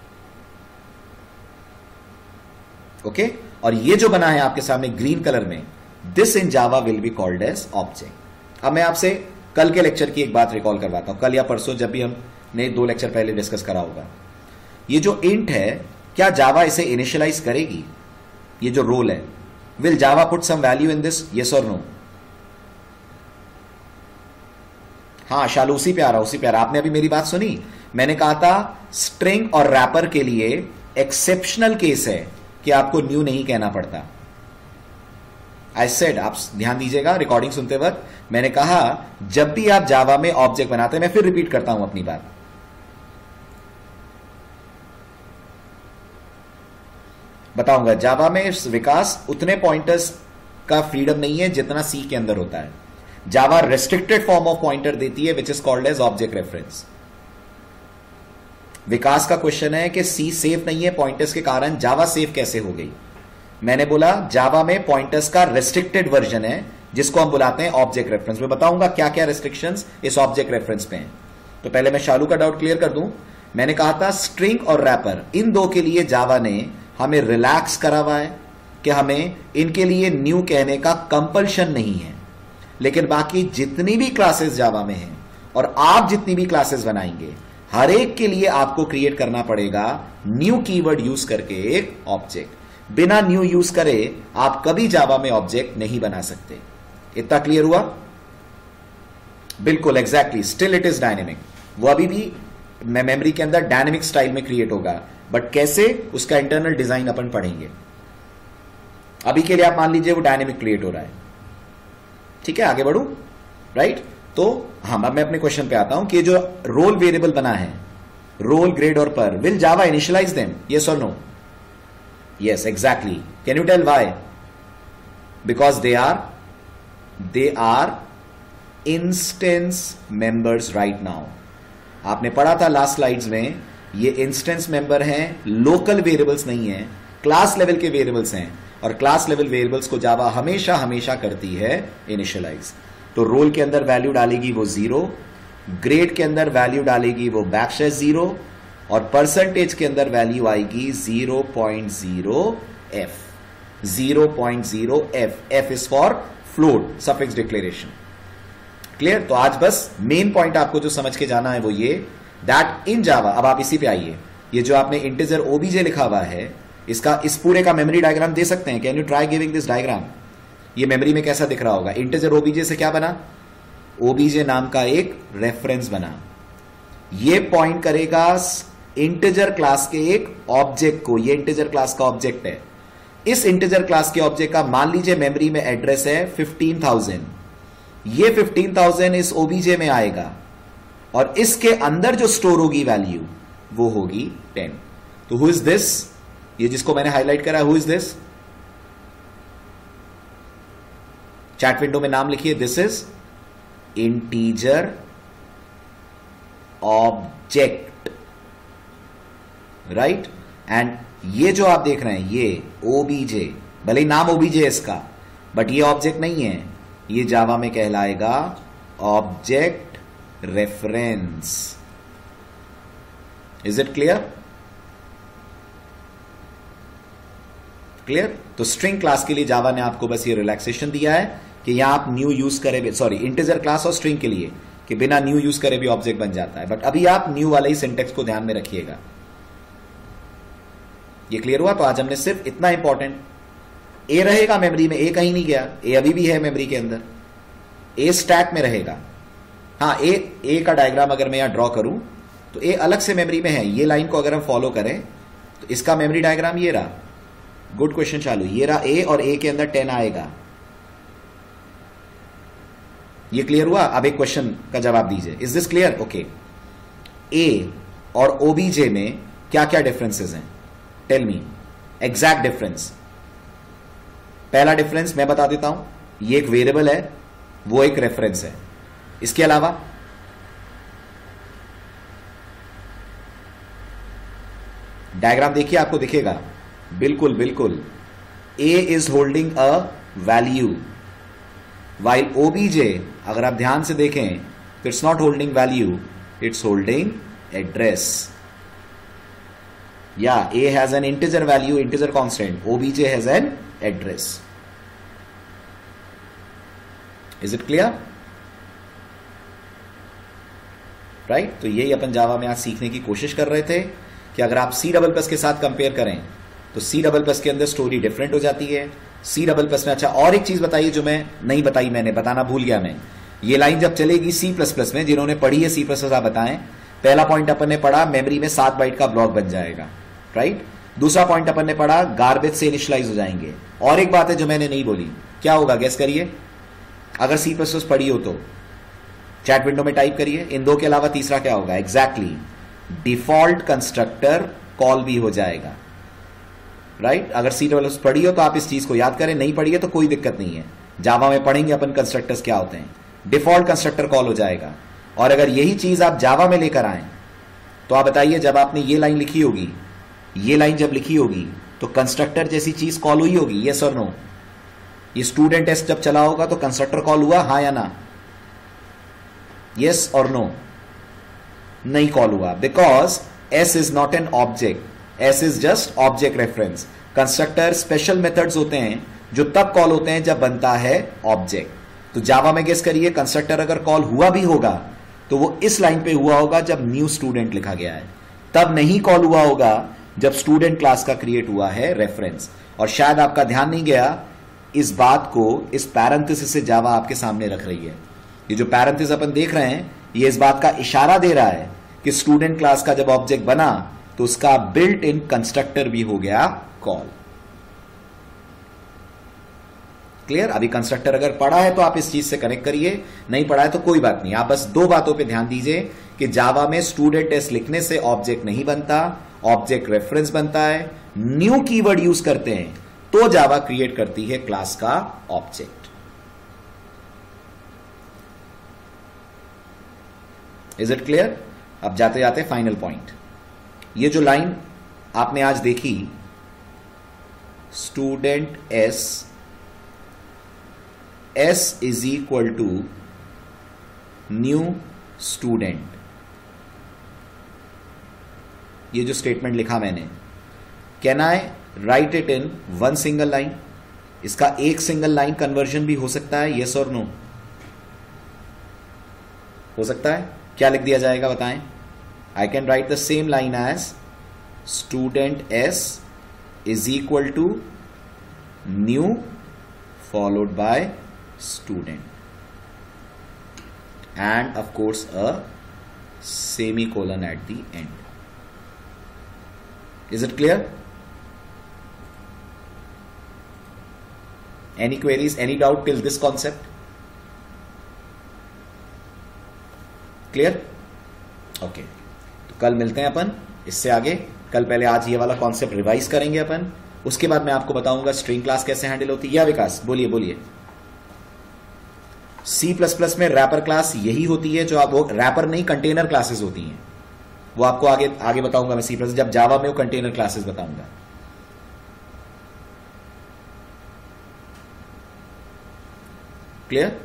ओके, और ये जो बना है आपके सामने ग्रीन कलर में, this in Java will be called as object. अब मैं आपसे कल के लेक्चर की एक बात रिकॉल करवाता हूं, कल या परसों जब भी हमने दो लेक्चर पहले डिस्कस करा होगा। ये जो इंट है, क्या जावा इसे इनिशियलाइज करेगी? ये जो रोल है, will Java put some value in this, yes और नो? हाँ शालू, उसी पे आ रहा, उसी पे आ रहा। आपने अभी मेरी बात सुनी, मैंने कहा था स्ट्रिंग और रैपर के लिए एक्सेप्शनल केस है कि आपको न्यू नहीं कहना पड़ता। आई सेड, आप ध्यान दीजिएगा रिकॉर्डिंग सुनते वक्त, मैंने कहा जब भी आप जावा में ऑब्जेक्ट बनाते हैं, मैं फिर रिपीट करता हूं अपनी बात, बताऊंगा जावा में विकास उतने पॉइंटर्स का फ्रीडम नहीं है जितना सी के अंदर होता है। Java restricted form of pointer देती है which is called as object reference. Vikas का क्वेश्चन है कि सी सेफ नहीं है पॉइंटर्स के कारण, जावा सेफ कैसे हो गई? मैंने बोला जावा में पॉइंटर्स का रेस्ट्रिक्टेड वर्जन है जिसको हम बुलाते हैं ऑब्जेक्ट रेफरेंस। मैं बताऊंगा क्या क्या रेस्ट्रिक्शंस इस ऑब्जेक्ट रेफरेंस पे हैं। तो पहले मैं शालू का डाउट क्लियर कर दूं। मैंने कहा था स्ट्रिंग और रैपर, इन दो के लिए जावा ने हमें रिलैक्स करा हुआ है कि हमें इनके लिए न्यू कहने का कंपल्शन नहीं है, लेकिन बाकी जितनी भी क्लासेस जावा में हैं और आप जितनी भी क्लासेस बनाएंगे हर एक के लिए आपको क्रिएट करना पड़ेगा न्यू कीवर्ड यूज करके एक ऑब्जेक्ट। बिना न्यू यूज करे आप कभी जावा में ऑब्जेक्ट नहीं बना सकते। इतना क्लियर हुआ? बिल्कुल exactly, still it is dynamic. वो अभी भी मेमोरी के अंदर डायनेमिक स्टाइल में क्रिएट होगा, बट कैसे उसका इंटरनल डिजाइन अपन पढ़ेंगे। अभी के लिए आप मान लीजिए वो डायनेमिक क्रिएट हो रहा है, ठीक है, आगे बढ़ू, राइट। तो हम अब मैं अपने क्वेश्चन पे आता हूं कि जो रोल वेरिएबल बना है, रोल, ग्रेड और पर, will Java initialize them, yes और no? Yes, exactly. Can you tell why? Because they are they are instance members right now. आपने पढ़ा था लास्ट स्लाइड्स में, ये इंस्टेंस मेंबर हैं, लोकल वेरिएबल्स नहीं है, क्लास लेवल के वेरिएबल्स हैं, और क्लास लेवल वेरिएबल्स को जावा हमेशा हमेशा करती है इनिशियलाइज। तो रोल के अंदर वैल्यू डालेगी वो जीरो, ग्रेड के अंदर वैल्यू डालेगी वो बैकस्लैश जीरो, और परसेंटेज के अंदर वैल्यू आएगी zero point zero F, zero point zero F. F is for float, suffix declaration. Clear? तो आज बस मेन पॉइंट आपको जो समझ के जाना है वो ये, दैट इन जावा, अब आप इसी पे आइए, ये जो आपने इंटीजर ओबीजे लिखा हुआ है, इसका इस पूरे का मेमोरी डायग्राम दे सकते हैं? Can you try giving this diagram? ये मेमोरी में कैसा दिख रहा होगा? इंटीजर ओबीजे से क्या बना? ओबीजे नाम का एक रेफरेंस बना। ये पॉइंट करेगा इंटीजर क्लास के एक ऑब्जेक्ट को। ये इंटीजर क्लास का ऑब्जेक्ट है। इस इंटीजर क्लास के ऑब्जेक्ट का मान लीजिए मेमोरी में एड्रेस है फिफ्टीन थाउजेंड। ये फिफ्टीन थाउजेंड इस ओबीजे में आएगा और इसके अंदर जो स्टोर होगी वैल्यू वो होगी टेन। तो हु इज दिस? ये जिसको मैंने हाईलाइट करा, who is this? Chat window में नाम लिखिए, this is integer object, right. And ये जो आप देख रहे हैं ये ओबीजे, भले ही नाम ओबीजे है इसका, बट ये ऑब्जेक्ट नहीं है, ये जावा में कहलाएगा object reference. Is it clear? Clear? तो स्ट्रिंग क्लास के लिए जावा ने आपको बस ये रिलैक्सेशन दिया है कि यहां आप न्यू यूज करे, सॉरी इंटीजर क्लास और स्ट्रिंग के लिए कि बिना न्यू यूज करे भी ऑब्जेक्ट बन जाता है, बट अभी आप न्यू वाला ही सिंटेक्स को ध्यान में रखिएगा। ये क्लियर हुआ? तो आज हमने सिर्फ इतना इंपॉर्टेंट, ए रहेगा मेमोरी में, ए कहीं नहीं गया, ए अभी भी है मेमोरी के अंदर, ए स्टैक में रहेगा। हाँ, ए ए का डायग्राम अगर मैं यहां ड्रॉ करूं तो ए अलग से मेमोरी में है। ये लाइन को अगर हम फॉलो करें तो इसका मेमोरी डायग्राम ये रहा। गुड क्वेश्चन चालू। ये रहा ए और ए के अंदर टेन आएगा। ये क्लियर हुआ? अब एक क्वेश्चन का जवाब दीजिए, is this clear? Okay, A और ओबीजे में क्या क्या डिफरेंसेस हैं? Tell me exact difference. पहला डिफरेंस मैं बता देता हूं, ये एक वेरिएबल है, वो एक रेफरेंस है। इसके अलावा डायग्राम देखिए, आपको दिखेगा, बिल्कुल बिल्कुल, A is holding a value, while OBJ अगर आप ध्यान से देखें तो it's not holding value, it's holding address. या A has an integer value, integer constant, OBJ has an address. Is it clear? Right. तो यही अपन जावा में आज सीखने की कोशिश कर रहे थे कि अगर आप सी डबल प्लस के साथ कंपेयर करें तो सी डबल प्लस के अंदर स्टोरी डिफरेंट हो जाती है। सी डबल प्लस में, अच्छा और एक चीज बताइए जो मैं नहीं बताई, मैंने बताना भूल गया मैं, ये लाइन जब चलेगी सी प्लस प्लस में, जिन्होंने पढ़ी है सी प्लस प्लस आप बताएं। पहला पॉइंट अपन ने पढ़ा मेमोरी में सात बाइट का ब्लॉक बन जाएगा, राइट। दूसरा पॉइंट अपन ने पढ़ा गार्बेज से इनिशियलाइज हो जाएंगे। और एक बात है जो मैंने नहीं बोली, क्या होगा गेस करिए? अगर सी प्लस प्लस पढ़ी हो तो चैट विंडो में टाइप करिए। इन दो के अलावा तीसरा क्या होगा? एग्जैक्टली, डिफॉल्ट कंस्ट्रक्टर कॉल भी हो जाएगा, राइट right? अगर सी डबल प्लस पढ़ी हो तो आप इस चीज को याद करें, नहीं पढ़ी है तो कोई दिक्कत नहीं है, जावा में पढ़ेंगे अपन कंस्ट्रक्टर्स क्या होते हैं। डिफॉल्ट कंस्ट्रक्टर कॉल हो जाएगा। और अगर यही चीज आप जावा में लेकर आए तो आप बताइए, जब आपने ये लाइन लिखी होगी, ये लाइन जब लिखी होगी तो कंस्ट्रक्टर जैसी चीज कॉल हुई होगी, यस और नो? ये स्टूडेंट एस जब चला होगा तो कंस्ट्रक्टर कॉल हुआ, हाँ या ना? यस और नो? नहीं कॉल हुआ, because S is not an object, S is just object reference. Constructor special methods होते हैं जो तब कॉल होते हैं जब बनता है ऑब्जेक्ट। तो जावा में गेस करिए, कंस्ट्रक्टर अगर कॉल हुआ भी होगा तो वो इस लाइन पे हुआ होगा जब न्यू स्टूडेंट लिखा गया है, तब नहीं कॉल हुआ होगा जब स्टूडेंट क्लास का क्रिएट हुआ है रेफरेंस। और शायद आपका ध्यान नहीं गया इस बात को, इस पैरेंथेसिस से जावा आपके सामने रख रही है। ये जो पैरेंथेसिस अपन देख रहे हैं, ये इस बात का इशारा दे रहा है कि स्टूडेंट क्लास का जब ऑब्जेक्ट बना तो उसका बिल्ट इन कंस्ट्रक्टर भी हो गया कॉल। क्लियर? अभी कंस्ट्रक्टर अगर पढ़ा है तो आप इस चीज से कनेक्ट करिए, नहीं पढ़ा है तो कोई बात नहीं। आप बस दो बातों पे ध्यान दीजिए कि जावा में स्टूडेंट एस लिखने से ऑब्जेक्ट नहीं बनता, ऑब्जेक्ट रेफरेंस बनता है। न्यू कीवर्ड यूज करते हैं तो जावा क्रिएट करती है क्लास का ऑब्जेक्ट। Is it clear? अब जाते जाते फाइनल पॉइंट, ये जो लाइन आपने आज देखी, student S S is equal to new student, ये जो स्टेटमेंट लिखा मैंने, can I write it in one single line? इसका एक सिंगल लाइन कन्वर्जन भी हो सकता है, यस और नो? हो सकता है। क्या लिख दिया जाएगा बताएं? I can write the same line as student S is equal to new followed by student and of course a semicolon at the end. Is it clear? Any queries, any doubt till this concept? Clear? Okay. तो कल मिलते हैं अपन इससे आगे। कल पहले आज ये वाला कॉन्सेप्ट रिवाइज करेंगे अपन, उसके बाद मैं आपको बताऊंगा स्ट्रिंग क्लास कैसे हैंडल होती है। या विकास बोलिए बोलिए। सी प्लस प्लस में रैपर क्लास यही होती है, जो आप वो रैपर नहीं कंटेनर क्लासेस होती हैं, वो आपको आगे आगे बताऊंगा मैं सी प्लस, जब जावा में वो कंटेनर क्लासेस बताऊंगा। क्लियर?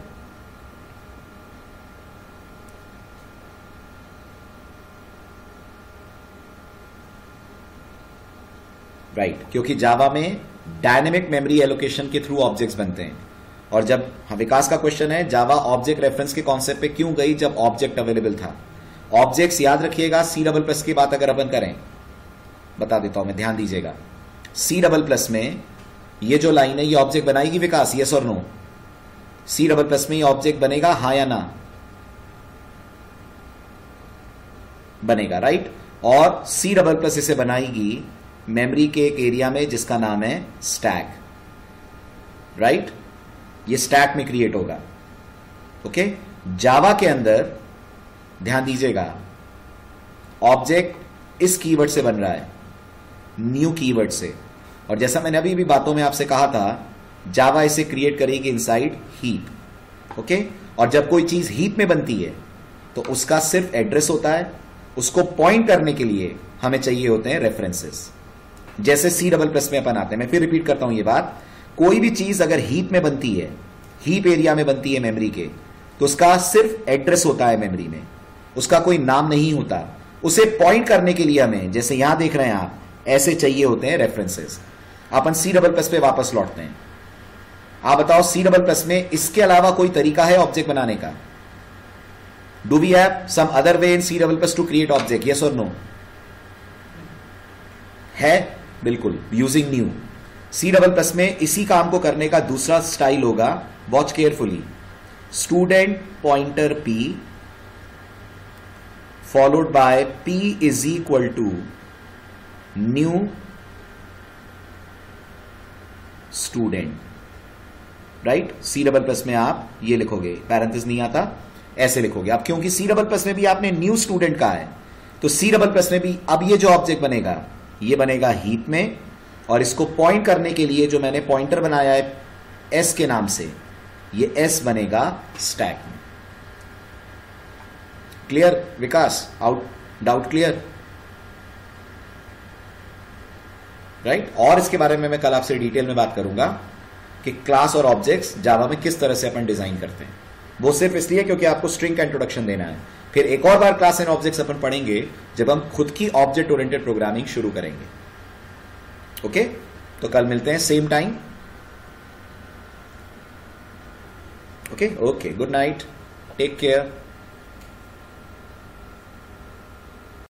Right right. क्योंकि जावा में डायनेमिक मेमोरी एलोकेशन के थ्रू ऑब्जेक्ट्स बनते हैं। और जब विकास का क्वेश्चन है जावा ऑब्जेक्ट रेफरेंस के कॉन्सेप्ट पे क्यों गई जब ऑब्जेक्ट अवेलेबल था? ऑब्जेक्ट्स याद रखिएगा, सी डबल प्लस की बात अगर अपन करें, बता देता हूं मैं, ध्यान दीजिएगा। सी डबल प्लस में ये जो लाइन है ये ऑब्जेक्ट बनाएगी विकास, यस और नो? सी डबल प्लस में ये ऑब्जेक्ट बनेगा, हाँ या ना? बनेगा, राइट। और सी डबल प्लस इसे बनाएगी मेमोरी के एक एरिया में जिसका नाम है स्टैक, राइट। ये स्टैक में क्रिएट होगा, ओके। जावा के अंदर ध्यान दीजिएगा, ऑब्जेक्ट इस कीवर्ड से बन रहा है, न्यू कीवर्ड से। और जैसा मैंने अभी भी बातों में आपसे कहा था, जावा इसे क्रिएट करेगी इनसाइड हीप, ओके। और जब कोई चीज हीप में बनती है तो उसका सिर्फ एड्रेस होता है, उसको पॉइंट करने के लिए हमें चाहिए होते हैं रेफरेंसेस। जैसे सी डबल प्लस में अपन आते हैं, मैं फिर रिपीट करता हूं ये बात, कोई भी चीज अगर हीप में बनती है, हीप एरिया में बनती है मेमोरी के, तो उसका सिर्फ एड्रेस होता है मेमोरी में, उसका कोई नाम नहीं होता। उसे पॉइंट करने के लिए हमें, जैसे यहां देख रहे हैं आप, ऐसे चाहिए होते हैं रेफरेंसेस। अपन सी डबल प्लस पे वापस लौटते हैं। आप बताओ सी डबल प्लस में इसके अलावा कोई तरीका है ऑब्जेक्ट बनाने का? Do we have some other way in C double plus to create object, yes और नो? है, बिल्कुल, using new. C double plus में इसी काम को करने का दूसरा स्टाइल होगा, watch carefully, student pointer P followed by P is equal to new student, right. C double plus में आप ये लिखोगे, पैरेंथेसिस नहीं आता, ऐसे लिखोगे आप, क्योंकि सी डबल प्लस में भी आपने न्यू स्टूडेंट कहा है, तो सी डबल प्लस में भी अब ये जो ऑब्जेक्ट बनेगा ये बनेगा हीप में, और इसको पॉइंट करने के लिए जो मैंने पॉइंटर बनाया है एस के नाम से, ये एस बनेगा स्टैक में। Clear Vikas? Out doubt clear? Right right? और इसके बारे में मैं कल आपसे डिटेल में बात करूंगा कि क्लास और ऑब्जेक्ट्स जावा में किस तरह से अपन डिजाइन करते हैं। वो सिर्फ इसलिए क्योंकि आपको स्ट्रिंग का इंट्रोडक्शन देना है। फिर एक और बार क्लास एंड ऑब्जेक्ट्स अपन पढ़ेंगे जब हम खुद की ऑब्जेक्ट ओरिएंटेड प्रोग्रामिंग शुरू करेंगे। ओके, तो कल मिलते हैं same time. Okay okay, good night, take care.